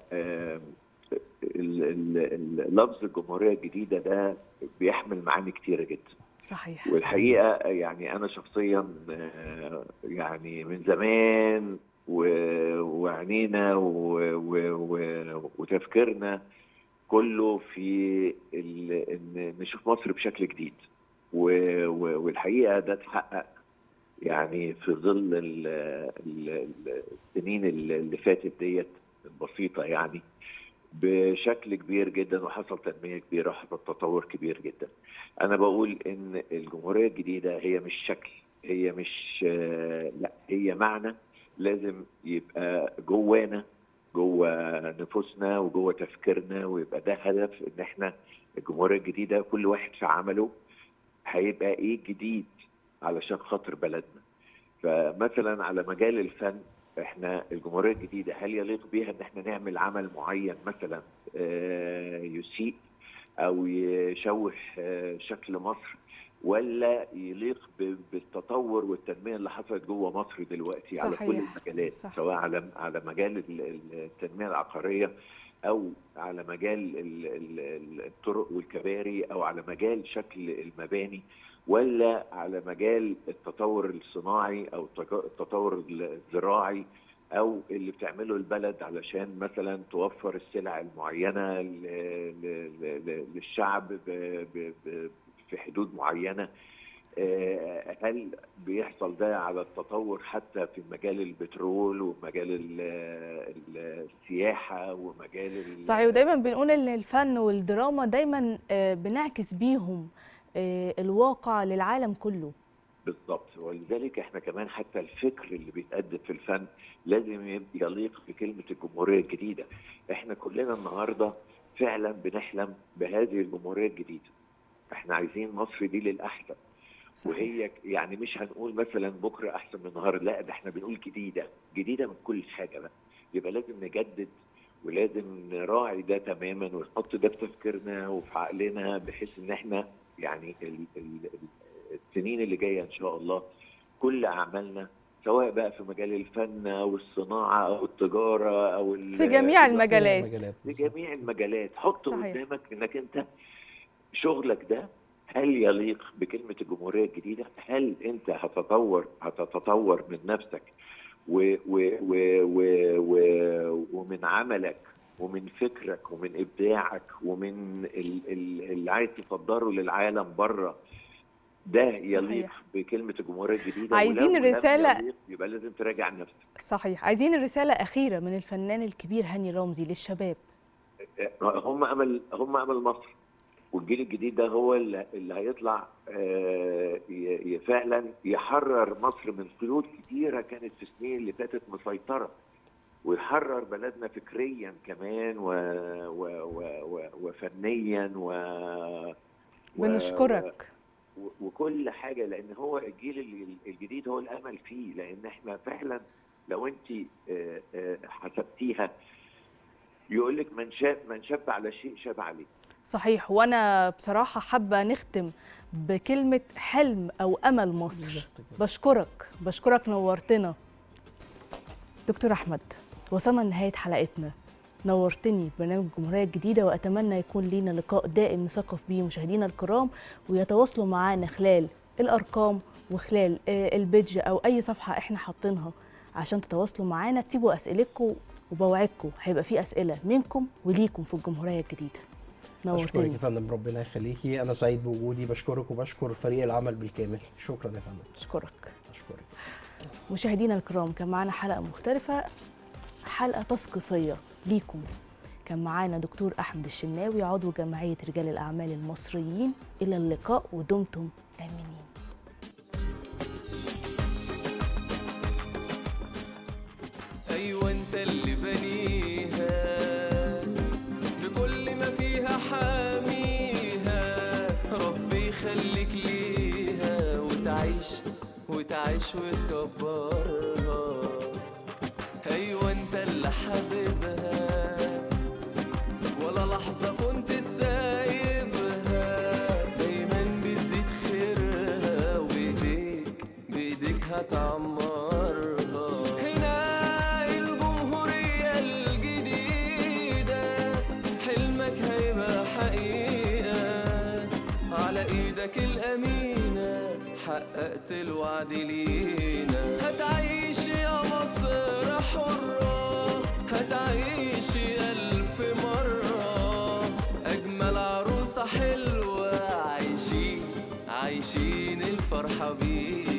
لفظ الجمهورية الجديدة ده بيحمل معاني كتيرة جدا. صحيح. والحقيقة يعني أنا شخصيا يعني من زمان وعنينا وتفكيرنا كله في إن نشوف مصر بشكل جديد، والحقيقه ده اتحقق يعني في ظل السنين اللي فاتت ديت البسيطة يعني بشكل كبير جدا، وحصل تنمية كبيرة وحصل تطور كبير جدا. أنا بقول إن الجمهورية الجديدة هي مش شكل، هي مش لا، هي معنى لازم يبقى جوانا، جوه نفوسنا وجوه تفكيرنا، ويبقى ده هدف ان احنا الجمهوريه الجديده كل واحد في عمله هيبقى ايه جديد علشان خاطر بلدنا. فمثلا على مجال الفن، احنا الجمهوريه الجديده هل يليق بيها ان احنا نعمل عمل معين مثلا يسيء او يشوه شكل مصر، ولا يليق بالتطور والتنميه اللي حصلت جوه مصر دلوقتي؟ صحيح. على كل المجالات، صح. سواء على على مجال التنميه العقاريه، او على مجال الطرق والكباري، او على مجال شكل المباني، ولا على مجال التطور الصناعي او التطور الزراعي، او اللي بتعمله البلد علشان مثلا توفر السلع المعينه للشعب في حدود معينه. هل بيحصل ده على التطور حتى في مجال البترول ومجال السياحه ومجال صحيح. ودايما بنقول ان الفن والدراما دايما بنعكس بيهم الواقع للعالم كله. بالضبط، ولذلك احنا كمان حتى الفكر اللي بيتقدم في الفن لازم يليق بكلمه الجمهوريه الجديده. احنا كلنا النهارده فعلا بنحلم بهذه الجمهوريه الجديده. احنا عايزين مصر دي للاحسن. صحيح. وهي يعني مش هنقول مثلا بكره احسن من النهارده، لا، ده احنا بنقول جديده، جديده من كل حاجه بقى. يبقى لازم نجدد ولازم نراعي ده تماما، ونحط ده في تفكيرنا وفي عقلنا، بحيث ان احنا يعني ال ال السنين اللي جايه ان شاء الله كل اعمالنا، سواء بقى في مجال الفن او الصناعه او التجاره او في جميع المجالات، في جميع المجالات حط قدامك انك انت شغلك ده هل يليق بكلمه الجمهوريه الجديده؟ هل انت هتتطور هتتطور من نفسك و و و و و ومن عملك ومن فكرك ومن ابداعك ومن اللي عايز تصدره للعالم بره، ده يليق صحيح. بكلمه الجمهوريه الجديده. عايزين رساله، يبقى لازم تراجع نفسك. صحيح. عايزين رساله اخيره من الفنان الكبير هاني رمزي للشباب. هم امل هم امل مصر، والجيل الجديد ده هو اللي هيطلع فعلا يحرر مصر من قيود كتيره كانت في السنين اللي فاتت مسيطره، ويحرر بلدنا فكريا كمان و... و... و... و... وفنيا و... بنشكرك و... وكل حاجه، لان هو الجيل الجديد هو الامل فيه. لان احنا فعلا لو انت حسبتيها يقول لك من شاب من شاب على شيء شاب عليه. صحيح. وانا بصراحه حابه نختم بكلمه حلم او امل مصر. بشكرك بشكرك نورتنا دكتور احمد. وصلنا لنهايه حلقتنا، نورتني برنامج الجمهوريه الجديده، واتمنى يكون لينا لقاء دائم نثقف بيه مشاهدينا الكرام، ويتواصلوا معانا خلال الارقام وخلال البيدج او اي صفحه احنا حاطينها عشان تتواصلوا معانا، تسيبوا اسئلتكم، وبوعدكم هيبقى في اسئله منكم وليكم في الجمهوريه الجديده. نورتني. بشكرك يا فندم، ربنا يخليكي، انا سعيد بوجودي، بشكرك وبشكر فريق العمل بالكامل. شكرا يا فندم. اشكرك. اشكرك. مشاهدينا الكرام، كان معانا حلقه مختلفه، حلقه تثقيفيه ليكم. كان معانا دكتور احمد الشناوي عضو جمعيه رجال الاعمال المصريين. الى اللقاء ودمتم امنين. ايوه انت اللي بنيها بكل ما فيها حاميها، ربي يخليك ليها وتعيش وتعيش وتكبرها. ايوه انت اللي حبيبها ولا لحظه كنت سايبها، دايما بتزيد خيرها وبايديك بايديك هتعمرها. هنا الجمهوريه الجديده حلمك هيبقى حقيقه، على ايدك الامينه حققت الوعد لينا. هتعيش يا مصر حرة، هتعيشي ألف مرة، أجمل عروسة حلوة عايشين عايشين الفرحة بينا.